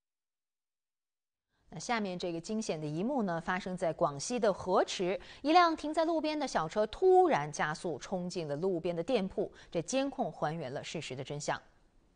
那下面这个惊险的一幕呢，发生在广西的河池，一辆停在路边的小车突然加速冲进了路边的店铺，这监控还原了事实的真相。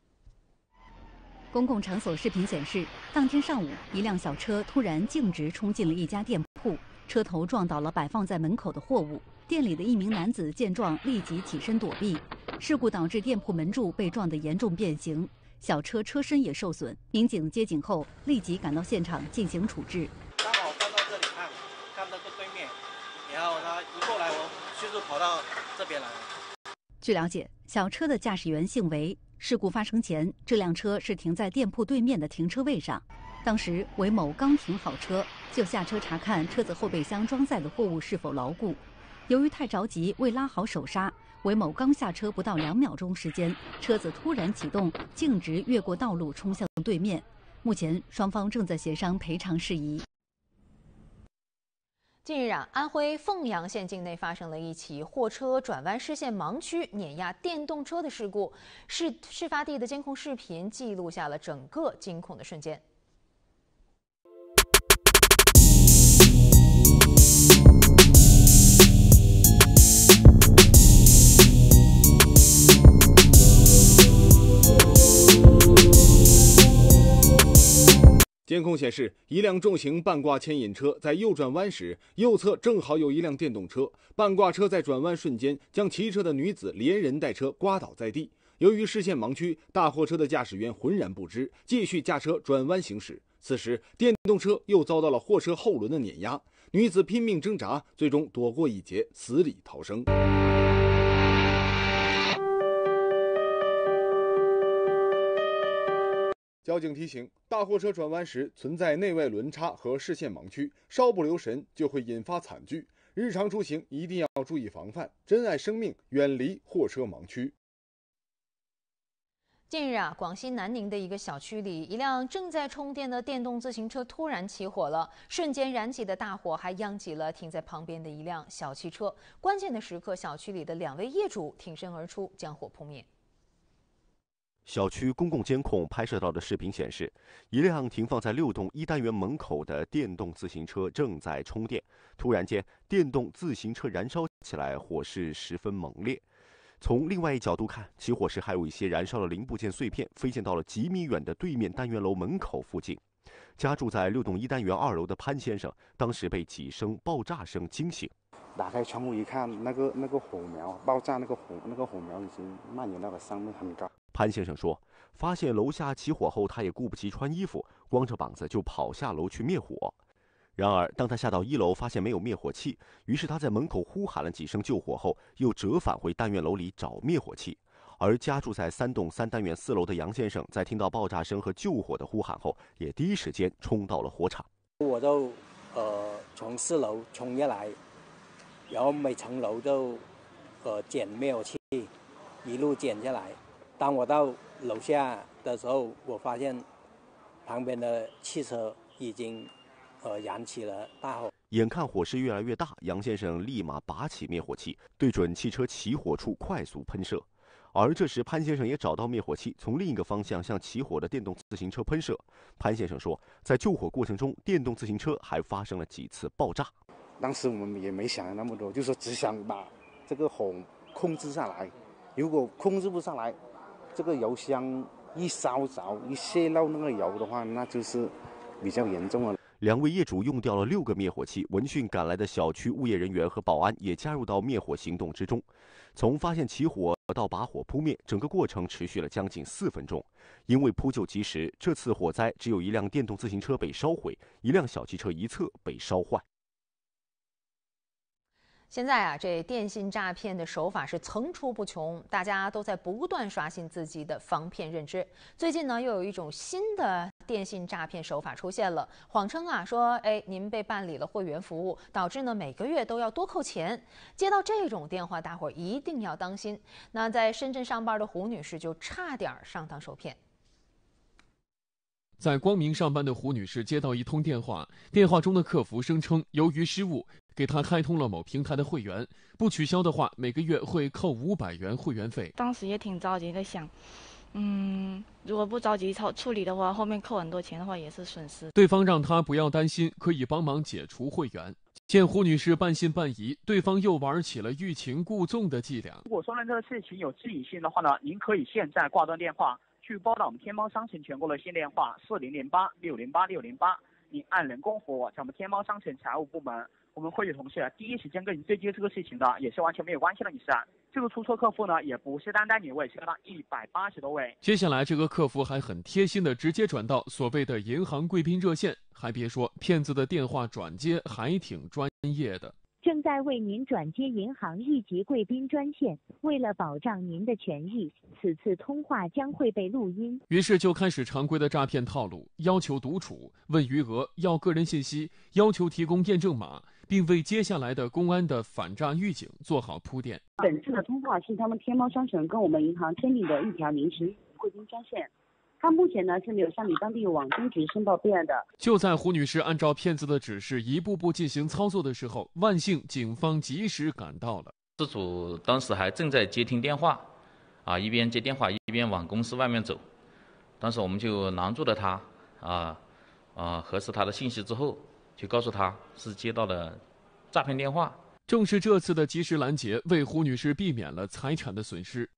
公共场所视频显示，当天上午，一辆小车突然径直冲进了一家店铺，车头撞倒了摆放在门口的货物。店里的一名男子见状，立即起身躲避。事故导致店铺门柱被撞得严重变形，小车车身也受损。民警接警后，立即赶到现场进行处置。 刚好站到这里看到对面，然后他一过来，我迅速跑到这边来了。 据了解，小车的驾驶员姓韦。事故发生前，这辆车是停在店铺对面的停车位上。当时，韦某刚停好车，就下车查看车子后备箱装载的货物是否牢固。由于太着急，未拉好手刹，韦某刚下车不到2秒钟时间，车子突然启动，径直越过道路冲向对面。目前，双方正在协商赔偿事宜。 近日安徽凤阳县境内发生了一起货车转弯视线盲区碾压电动车的事故，事发地的监控视频记录下了整个惊恐的瞬间。 监控显示，一辆重型半挂牵引车在右转弯时，右侧正好有一辆电动车。半挂车在转弯瞬间将骑车的女子连人带车刮倒在地。由于视线盲区，大货车的驾驶员浑然不知，继续驾车转弯行驶。此时，电动车又遭到了货车后轮的碾压。 女子拼命挣扎，最终躲过一劫，死里逃生。交警提醒，大货车转弯时存在内外轮差和视线盲区，稍不留神就会引发惨剧。日常出行一定要注意防范，珍爱生命，远离货车盲区。 近日啊，广西南宁的一个小区里，一辆正在充电的电动自行车突然起火了，瞬间燃起的大火还殃及了停在旁边的一辆小汽车。关键的时刻，小区里的2位业主挺身而出，将火扑灭。 小区公共监控拍摄到的视频显示，一辆停放在6栋1单元门口的电动自行车正在充电，突然间，电动自行车燃烧起来，火势十分猛烈。从另外一角度看，起火时还有一些燃烧的零部件碎片飞溅到了几米远的对面单元楼门口附近。家住在6栋1单元2楼的潘先生，当时被几声爆炸声惊醒。 打开窗户一看，那个火苗爆炸，那个火苗已经蔓延到了上面很高。 潘先生说，发现楼下起火后，他也顾不及穿衣服，光着膀子就跑下楼去灭火。然而，当他下到1楼，发现没有灭火器，于是他在门口呼喊了几声救火后，又折返回单元楼里找灭火器。而家住在3栋3单元4楼的杨先生，在听到爆炸声和救火的呼喊后，也第一时间冲到了火场。 我就从4楼冲下来，然后每层楼就捡灭火器，一路捡下来。当我到楼下的时候，我发现旁边的汽车已经燃起了大火。 眼看火势越来越大，杨先生立马拔起灭火器，对准汽车起火处快速喷射。而这时，潘先生也找到灭火器，从另一个方向向起火的电动自行车喷射。潘先生说，在救火过程中，电动自行车还发生了几次爆炸。 当时我们也没想那么多，就是只想把这个火控制下来。如果控制不下来，这个油箱一烧着，一泄漏那个油的话，那就是比较严重了。 2位业主用掉了6个灭火器，闻讯赶来的小区物业人员和保安也加入到灭火行动之中。从发现起火到把火扑灭，整个过程持续了将近4分钟。因为扑救及时，这次火灾只有一辆电动自行车被烧毁，一辆小汽车一侧被烧坏。 现在啊，这电信诈骗的手法是层出不穷，大家都在不断刷新自己的防骗认知。最近呢，又有一种新的电信诈骗手法出现了，谎称啊说，您被办理了会员服务，导致呢每个月都要多扣钱。接到这种电话，大伙儿一定要当心。那在深圳上班的胡女士就差点上当受骗。 在光明上班的胡女士接到一通电话，电话中的客服声称，由于失误给她开通了某平台的会员，不取消的话，每个月会扣500元会员费。 当时也挺着急的想，如果不着急处理的话，后面扣很多钱的话也是损失。 对方让她不要担心，可以帮忙解除会员。见胡女士半信半疑，对方又玩起了欲擒故纵的伎俩。 如果说呢这个事情有质疑性的话呢，您可以现在挂断电话，去拨打我们天猫商城全国热线电话4008608608，你按人工和我，在我们天猫商城财务部门，我们会有同事第一时间跟你对接这个事情的，也是完全没有关系的，女士。这个出错客服呢，也不是单单你位，是高达180多位。 接下来，这个客服还很贴心的直接转到所谓的银行贵宾热线，还别说，骗子的电话转接还挺专业的。 正在为您转接银行1级贵宾专线，为了保障您的权益，此次通话将会被录音。 于是就开始常规的诈骗套路，要求独处，问余额，要个人信息，要求提供验证码，并为接下来的公安的反诈预警做好铺垫。 本次的通话是他们天猫商城跟我们银行签订的一条临时贵宾专线。他目前呢是没有向你当地网监局申报备案的。 就在胡女士按照骗子的指示一步步进行操作的时候，万幸警方及时赶到了。 失主当时还正在接听电话，一边接电话一边往公司外面走。当时我们就拦住了他，核实他的信息之后，就告诉他是接到了诈骗电话。 正是这次的及时拦截，为胡女士避免了财产的损失。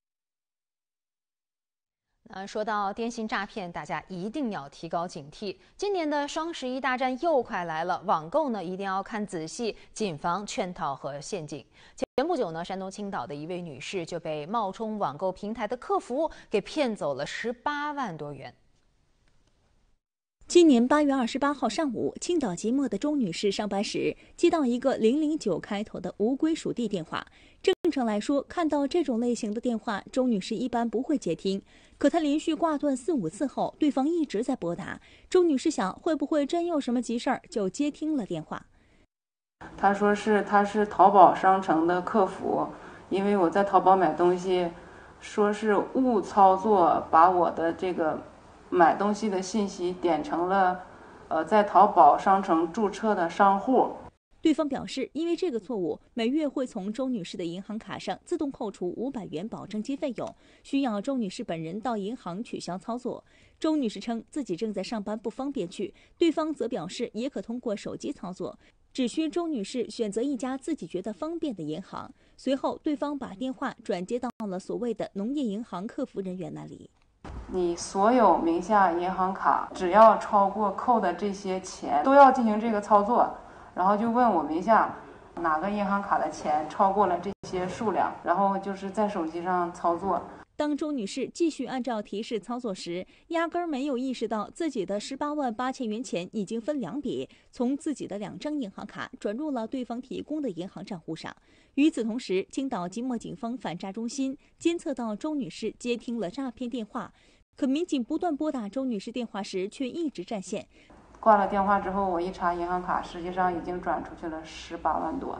说到电信诈骗，大家一定要提高警惕。今年的双11大战又快来了，网购呢一定要看仔细，谨防圈套和陷阱。前不久呢，山东青岛的一位女士就被冒充网购平台的客服给骗走了18万多元。 今年8月28号上午，青岛即墨的周女士上班时接到一个009开头的无归属地电话。正常来说，看到这种类型的电话，周女士一般不会接听。可她连续挂断4、5次后，对方一直在拨打。周女士想，会不会真有什么急事儿，就接听了电话。 他说他是淘宝商城的客服，因为我在淘宝买东西，说是误操作，把我的这个买东西的信息点成了在淘宝商城注册的商户。 对方表示，因为这个错误，每月会从周女士的银行卡上自动扣除500元保证金费用，需要周女士本人到银行取消操作。周女士称自己正在上班，不方便去，对方则表示也可通过手机操作，只需周女士选择一家自己觉得方便的银行。随后，对方把电话转接到了所谓的农业银行客服人员那里。 你所有名下银行卡只要超过扣的这些钱，都要进行这个操作。然后就问我名下哪个银行卡的钱超过了这些数量，然后就是在手机上操作。 当周女士继续按照提示操作时，压根儿没有意识到自己的18万8千元钱已经分2笔，从自己的2张银行卡转入了对方提供的银行账户上。与此同时，青岛即墨警方反诈中心监测到周女士接听了诈骗电话，可民警不断拨打周女士电话时却一直占线。 挂了电话之后，我一查银行卡，实际上已经转出去了18万多。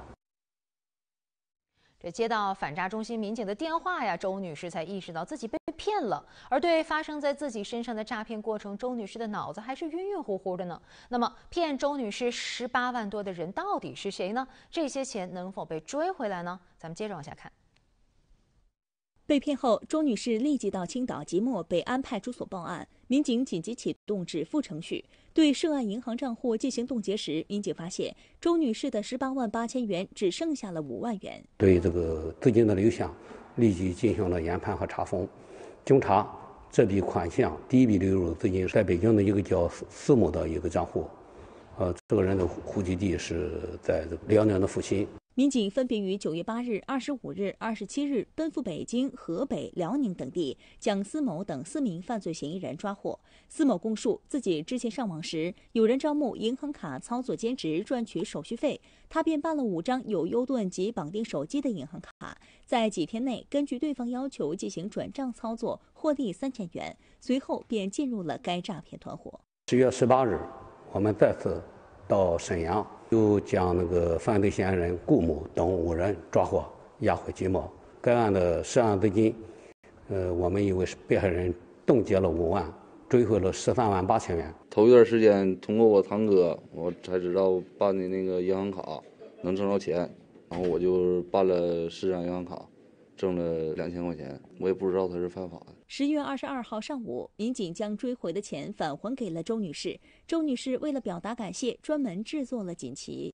这接到反诈中心民警的电话呀，周女士才意识到自己被骗了。而对发生在自己身上的诈骗过程，周女士的脑子还是晕晕乎乎的呢。那么，骗周女士18万多的人到底是谁呢？这些钱能否被追回来呢？咱们接着往下看。 被骗后，周女士立即到青岛即墨北安派出所报案，民警紧急启动止付程序，对涉案银行账户进行冻结时，民警发现周女士的18万8千元只剩下了5万元。 对这个资金的流向立即进行了研判和查封。经查，这笔款项第一笔流入资金在北京的一个叫司某的一个账户，这个人的户籍地是在辽宁的阜新。 民警分别于9月8日、25日、27日奔赴北京、河北、辽宁等地，将司某等4名犯罪嫌疑人抓获。司某供述，自己之前上网时，有人招募银行卡操作兼职赚取手续费，他便办了5张有优盾及绑定手机的银行卡，在几天内根据对方要求进行转账操作，获利3000元，随后便进入了该诈骗团伙。 10月18日，我们再次到沈阳，又将那个犯罪嫌疑人顾某等5人抓获，押回即墨。该案的涉案资金，我们因为被害人冻结了5万，追回了13万8千元。 头一段时间，通过我堂哥，我才知道办的那个银行卡能挣着钱，然后我就办了10张银行卡，挣了2000块钱，我也不知道他是犯法的。 10月22号上午，民警将追回的钱返还给了周女士。周女士为了表达感谢，专门制作了锦旗。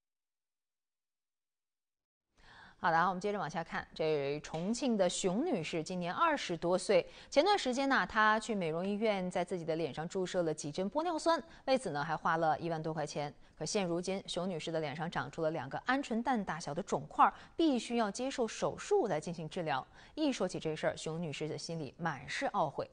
好的，我们接着往下看。这重庆的熊女士今年20多岁，前段时间呢，她去美容医院，在自己的脸上注射了几针玻尿酸，为此呢还花了1万多块钱。可现如今，熊女士的脸上长出了2个鹌鹑蛋大小的肿块，必须要接受手术来进行治疗。一说起这事儿，熊女士的心里满是懊悔。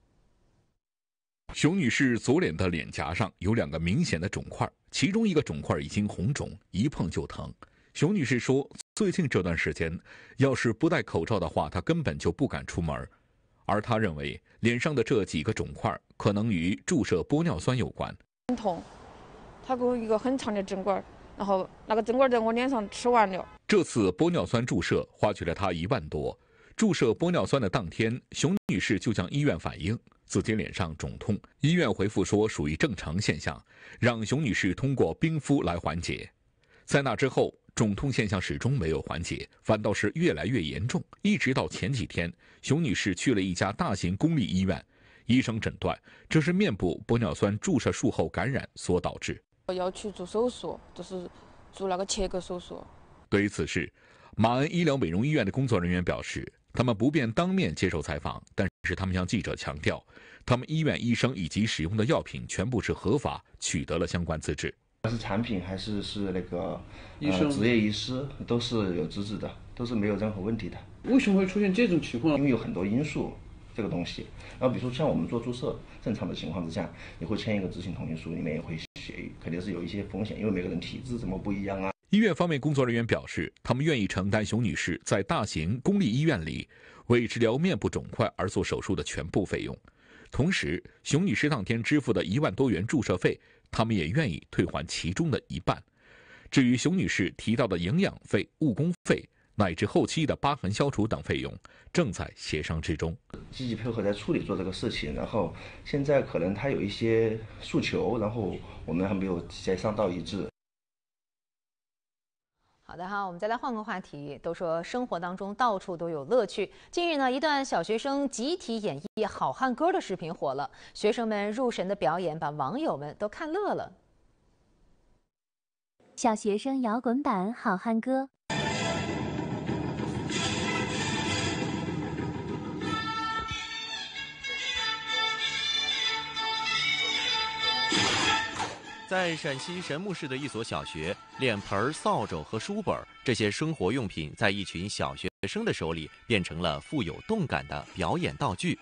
熊女士左脸的脸颊上有2个明显的肿块，其中一个肿块已经红肿，一碰就疼。熊女士说，最近这段时间，要是不戴口罩的话，她根本就不敢出门。而她认为，脸上的这几个肿块可能与注射玻尿酸有关。 很痛，它给我一个很长的针管，然后那个针管在我脸上吃完了。 这次玻尿酸注射花去了她1万多。注射玻尿酸的当天，熊女士就向医院反映自己脸上肿痛，医院回复说属于正常现象，让熊女士通过冰敷来缓解。在那之后，肿痛现象始终没有缓解，反倒是越来越严重。一直到前几天，熊女士去了一家大型公立医院，医生诊断这是面部玻尿酸注射术后感染所导致。 要去做手术，就是做那个切割手术。 对于此事，马恩医疗美容医院的工作人员表示，他们不便当面接受采访，但是他们向记者强调，他们医院医生以及使用的药品全部是合法，取得了相关资质。 是产品还是那个职业医师都是有资质的，都是没有任何问题的。 为什么会出现这种情况？ 因为有很多因素， 这个东西。然后比如说像我们做注射，正常的情况之下，也会签一个知情同意书，里面也会写，肯定是有一些风险，因为每个人体质怎么不一样啊。 医院方面工作人员表示，他们愿意承担熊女士在大型公立医院里为治疗面部肿块而做手术的全部费用，同时熊女士当天支付的1万多元注射费，他们也愿意退还其中的1半。至于熊女士提到的营养费、误工费乃至后期的疤痕消除等费用，正在协商之中， 积极配合在处理做这个事情。然后现在可能他有一些诉求，然后我们还没有协商到一致。 好的哈，我们再来换个话题。都说生活当中到处都有乐趣。近日呢，一段小学生集体演绎《好汉歌》的视频火了，学生们入神的表演把网友们都看乐了。 小学生摇滚版《好汉歌》。 在陕西神木市的一所小学，脸盆、扫帚和书本这些生活用品，在一群小学生的手里变成了富有动感的表演道具。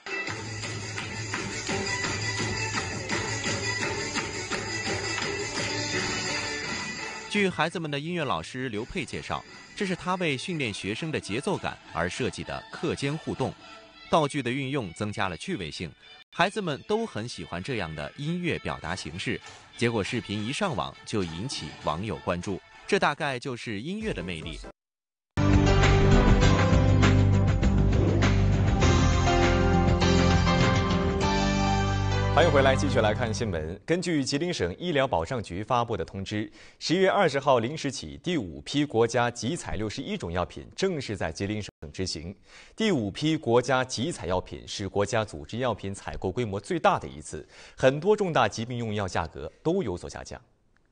据孩子们的音乐老师刘佩介绍，这是他为训练学生的节奏感而设计的课间互动。道具的运用增加了趣味性，孩子们都很喜欢这样的音乐表达形式。结果视频一上网就引起网友关注，这大概就是音乐的魅力。 欢迎回来，继续来看新闻。根据吉林省医疗保障局发布的通知，10月20号0时起，第5批国家集采61种药品正式在吉林省执行。第5批国家集采药品是国家组织药品采购规模最大的一次，很多重大疾病用药价格都有所下降。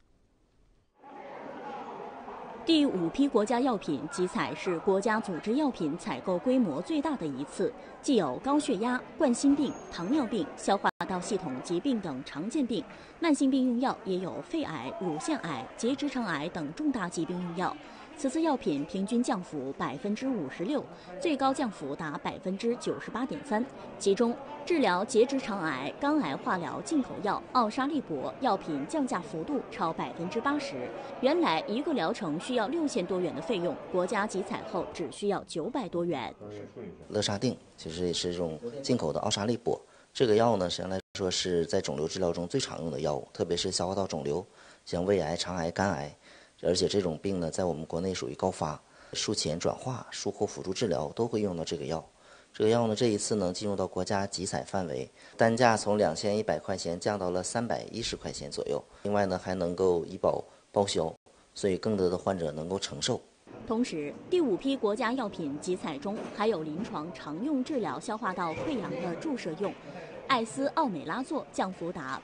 第5批国家药品集采是国家组织药品采购规模最大的一次，既有高血压、冠心病、糖尿病、消化道系统疾病等常见病，慢性病用药也有肺癌、乳腺癌、结直肠癌等重大疾病用药。此次药品平均降幅56%，最高降幅达98.3%。其中，治疗结直肠癌、肝癌化疗进口药奥沙利博药品降价幅度超80%。原来一个疗程需要6000多元的费用，国家集采后只需要900多元。 乐沙定其实也是这种进口的奥沙利博，这个药呢，实际上来说是在肿瘤治疗中最常用的药物，特别是消化道肿瘤，像胃癌、肠癌、肝癌。而且这种病呢，在我们国内属于高发，术前转化、术后辅助治疗都会用到这个药。这个药呢，这一次呢进入到国家集采范围，单价从2100块钱降到了310块钱左右。另外呢，还能够医保报销，所以更多的患者能够承受。 同时，第5批国家药品集采中还有临床常用治疗消化道溃疡的注射用。艾司奥美拉唑降幅达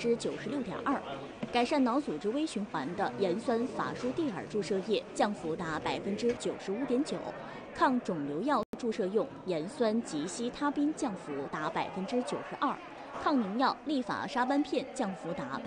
96.2%，改善脑组织微循环的盐酸法舒地尔注射液降幅达95.9%，抗肿瘤药注射用盐酸吉西他滨降幅达92%，抗凝药利法沙班片降幅达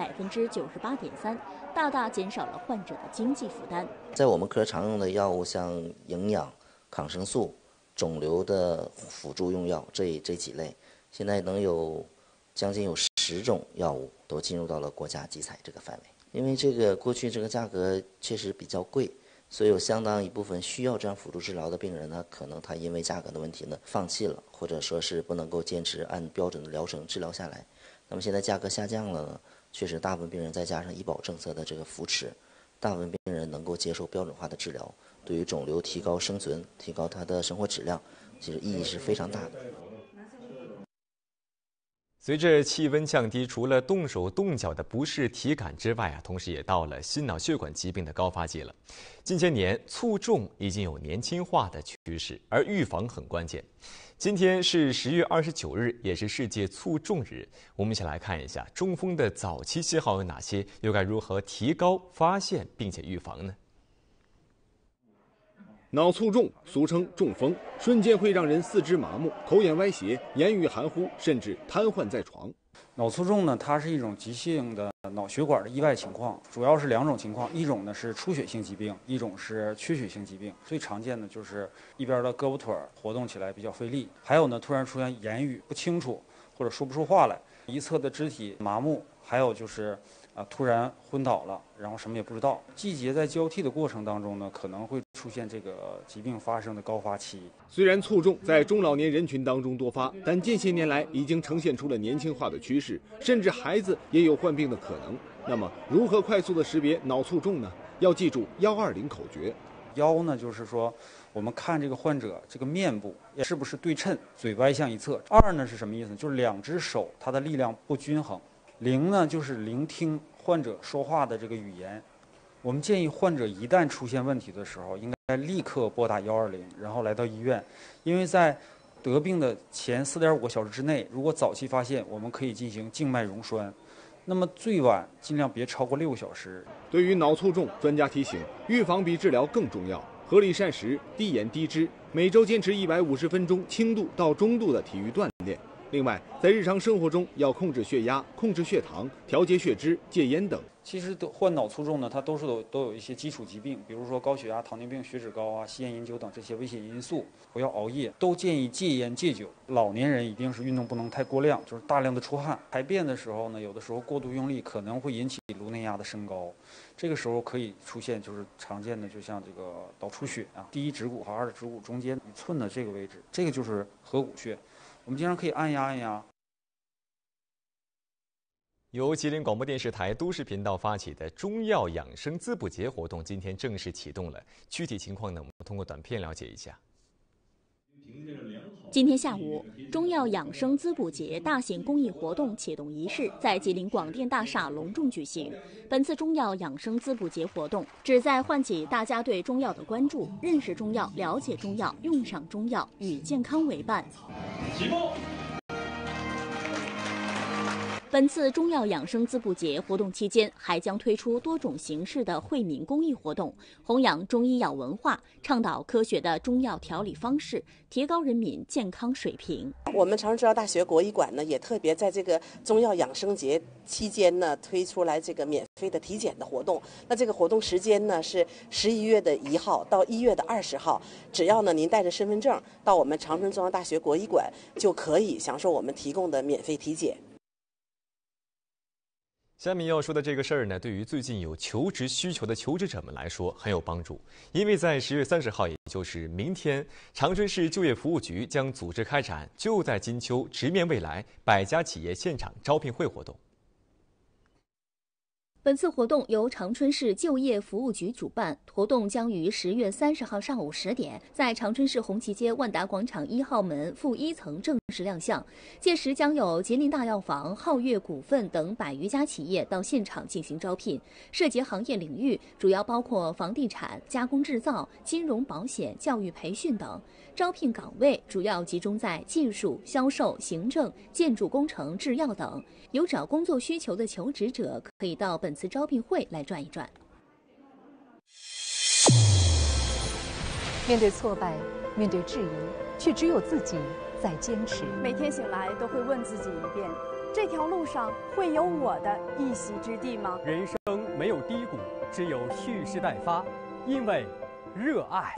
98.3%，大大减少了患者的经济负担。 在我们科常用的药物，像营养、抗生素、肿瘤的辅助用药这几类。现在能有将近10种药物都进入到了国家集采这个范围，因为这个过去这个价格确实比较贵，所以有相当一部分需要这样辅助治疗的病人呢，可能他因为价格的问题呢放弃了，或者说是不能够坚持按标准的疗程治疗下来。那么现在价格下降了呢，确实大部分病人再加上医保政策的这个扶持，大部分病人能够接受标准化的治疗，对于肿瘤提高生存、提高他的生活质量，其实意义是非常大的。 随着气温降低，除了动手动脚的不适体感之外同时也到了心脑血管疾病的高发季了。近些年，卒中已经有年轻化的趋势，而预防很关键。今天是10月29日，也是世界卒中日。我们一起来看一下中风的早期信号有哪些，又该如何提高、发现并且预防呢？ 脑卒中俗称中风，瞬间会让人四肢麻木、口眼歪斜、言语含糊，甚至瘫痪在床。 脑卒中呢，它是一种急性的脑血管的意外情况，主要是2种情况，一种呢是出血性疾病，一种是缺血性疾病。最常见的就是一边的胳膊腿活动起来比较费力，还有呢突然出现言语不清楚或者说不出话来，一侧的肢体麻木，还有就是突然昏倒了，然后什么也不知道。季节在交替的过程当中呢，可能会出现这个疾病发生的高发期。 虽然卒中在中老年人群当中多发，但近些年来已经呈现出了年轻化的趋势，甚至孩子也有患病的可能。那么，如何快速的识别脑卒中呢？要记住120口诀。 1呢，就是说我们看这个患者这个面部是不是对称，嘴歪向一侧。2呢是什么意思？就是2只手它的力量不均衡。0呢就是聆听患者说话的这个语言。我们建议患者一旦出现问题的时候，应该立刻拨打120，然后来到医院，因为在得病的前4.5个小时之内，如果早期发现，我们可以进行静脉溶栓。那么最晚尽量别超过6个小时。 对于脑卒中，专家提醒，预防比治疗更重要。合理膳食，低盐低脂，每周坚持150分钟轻度到中度的体育锻炼。另外，在日常生活中要控制血压、控制血糖、调节血脂、戒烟等。 其实患脑卒中呢，它都有一些基础疾病，比如说高血压、糖尿病、血脂高啊、吸烟、饮酒等这些危险因素。不要熬夜，都建议戒烟戒酒。老年人一定是运动不能太过量，就是大量的出汗。排便的时候呢，有的时候过度用力可能会引起颅内压的升高，这个时候可以出现就是常见的，就像这个脑出血啊，第一指骨和2指骨中间1寸的这个位置，这个就是合谷穴。我们经常可以按压按压。 由吉林广播电视台都市频道发起的中药养生滋补节活动今天正式启动了，具体情况呢，我们通过短片了解一下。 今天下午，中药养生滋补节大型公益活动启动仪式在吉林广电大厦隆重举行。本次中药养生滋补节活动旨在唤起大家对中药的关注，认识中药，了解中药，用上中药，与健康为伴。起步。本次中药养生滋补节活动期间，还将推出多种形式的惠民公益活动，弘扬中医药文化，倡导科学的中药调理方式，提高人民健康水平。 我们长春中药大学国医馆呢，也特别在这个中药养生节期间呢，推出来这个免费的体检的活动。那这个活动时间呢是11月1号到1月20号，只要呢您带着身份证到我们长春中药大学国医馆，就可以享受我们提供的免费体检。 下面要说的这个事儿呢，对于最近有求职需求的求职者们来说很有帮助，因为在10月30号，也就是明天，长春市就业服务局将组织开展“就在金秋，直面未来”100家企业现场招聘会活动。 本次活动由长春市就业服务局主办，活动将于10月30号上午10点，在长春市红旗街万达广场1号门负1层正式亮相。届时将有吉林大药房、皓月股份等100余家企业到现场进行招聘，涉及行业领域主要包括房地产、加工制造、金融保险、教育培训等。招聘岗位主要集中在技术、销售、行政、建筑工程、制药等。有找工作需求的求职者可以到本次招聘会来转一转。 面对挫败，面对质疑，却只有自己在坚持。 每天醒来都会问自己一遍：这条路上会有我的一席之地吗？ 人生没有低谷，只有蓄势待发，因为热爱。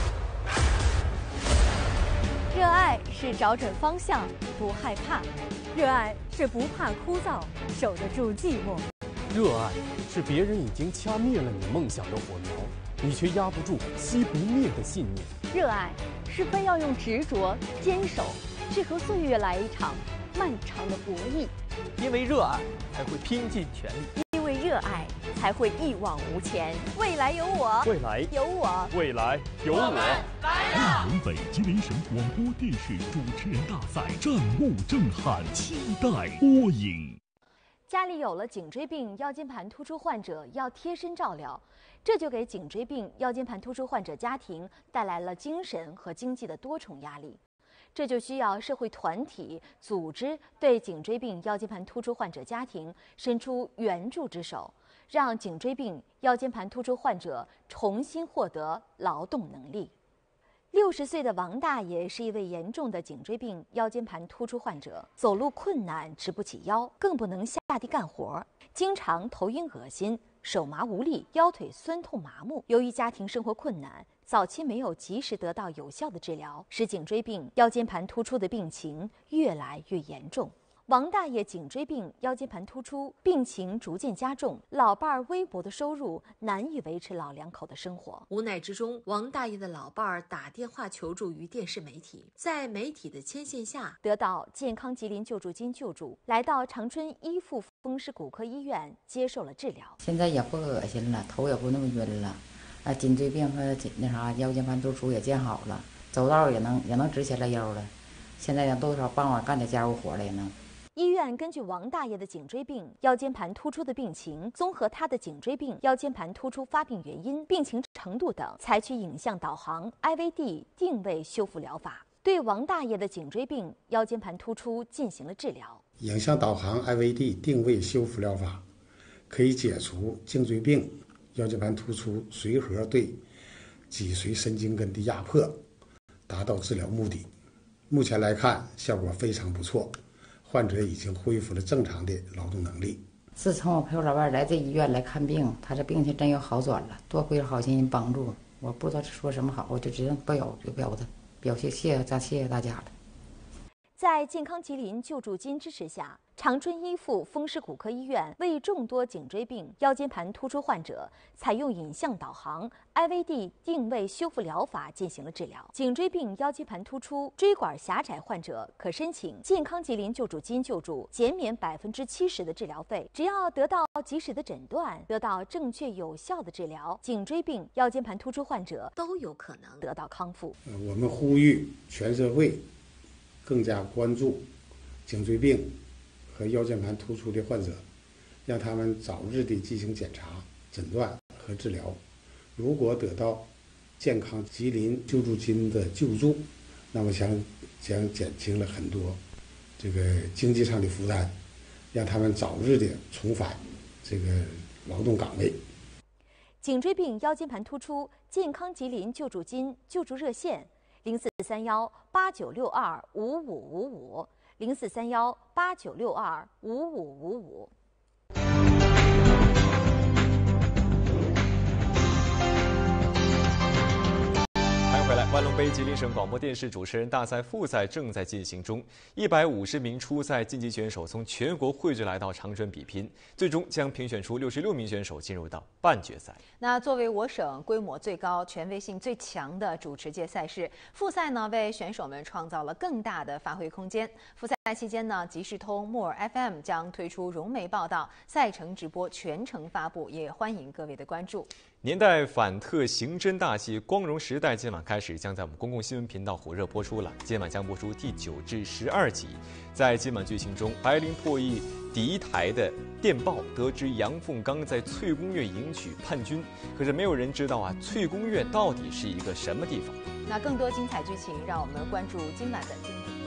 热爱是找准方向，不害怕；热爱是不怕枯燥，守得住寂寞； 热爱是别人已经掐灭了你梦想的火苗，你却压不住熄不灭的信念； 热爱是非要用执着坚守去和岁月来一场漫长的博弈。 因为热爱，才会拼尽全力； 因为热爱，才会一往无前。未来有我， 未来有我， 未来有我。 1轮北吉林省广播电视主持人大赛，战务震撼，期待播映。 家里有了颈椎病腰间盘突出患者要贴身照料，这就给颈椎病腰间盘突出患者家庭带来了精神和经济的多重压力。这就需要社会团体、组织对颈椎病腰间盘突出患者家庭伸出援助之手，让颈椎病腰间盘突出患者重新获得劳动能力。 60岁的王大爷是一位严重的颈椎病腰间盘突出患者，走路困难，直不起腰，更不能下地干活，经常头晕恶心，手麻无力，腰腿酸痛麻木。由于家庭生活困难，早期没有及时得到有效的治疗，使颈椎病腰间盘突出的病情越来越严重。王大爷颈椎病腰间盘突出病情逐渐加重，老伴儿微薄的收入难以维持老两口的生活。无奈之中，王大爷的老伴儿打电话求助于电视媒体，在媒体的牵线下，得到健康吉林救助金救助，来到长春一附风湿骨科医院接受了治疗。 现在也不恶心了，头也不那么晕了，颈椎病和腰间盘突出也见好了，走道也能直下来腰了。现在多少帮我干点家务活了也能。 医院根据王大爷的颈椎病腰间盘突出的病情，综合他的颈椎病腰间盘突出发病原因、病情程度等，采取影像导航 IVD 定位修复疗法，对王大爷的颈椎病腰间盘突出进行了治疗。 影像导航 IVD 定位修复疗法可以解除颈椎病腰间盘突出随核对脊髓神经根的压迫，达到治疗目的。目前来看，效果非常不错。患者已经恢复了正常的劳动能力。 自从我陪我老伴来这医院来看病，他这病情真有好转了，多亏了好心人帮助。我不知道说什么好，我就只能表谢谢大家了。 在健康吉林救助金支持下，长春一附风湿骨科医院为众多颈椎病腰间盘突出患者采用影像导航 IVD 定位修复疗法进行了治疗。颈椎病腰间盘突出椎管狭窄患者可申请健康吉林救助金救助，减免70%的治疗费。只要得到及时的诊断，得到正确有效的治疗，颈椎病腰间盘突出患者都有可能得到康复。 我们呼吁全社会更加关注颈椎病和腰间盘突出的患者，让他们早日的进行检查、诊断和治疗。如果得到健康吉林救助金的救助，那么将减轻了很多这个经济上的负担，让他们早日的重返这个劳动岗位。 颈椎病腰间盘突出健康吉林救助金救助热线：043189625555 043189625555。 回来，万隆杯吉林省广播电视主持人大赛复赛正在进行中，150名初赛晋级选手从全国汇聚来到长春比拼，最终将评选出66名选手进入到半决赛。 那作为我省规模最高、权威性最强的主持界赛事，复赛呢为选手们创造了更大的发挥空间。复赛期间呢，即时通、木耳 FM 将推出融媒报道、赛程直播全程发布，也欢迎各位的关注。 年代反特刑侦大戏《光荣时代》今晚开始将在我们公共新闻频道火热播出了。今晚将播出第9至12集。在今晚剧情中，白灵破译第1台的电报，得知杨凤刚在翠宫院迎娶叛军，可是没有人知道翠宫院到底是一个什么地方。 那更多精彩剧情，让我们关注今晚的经典。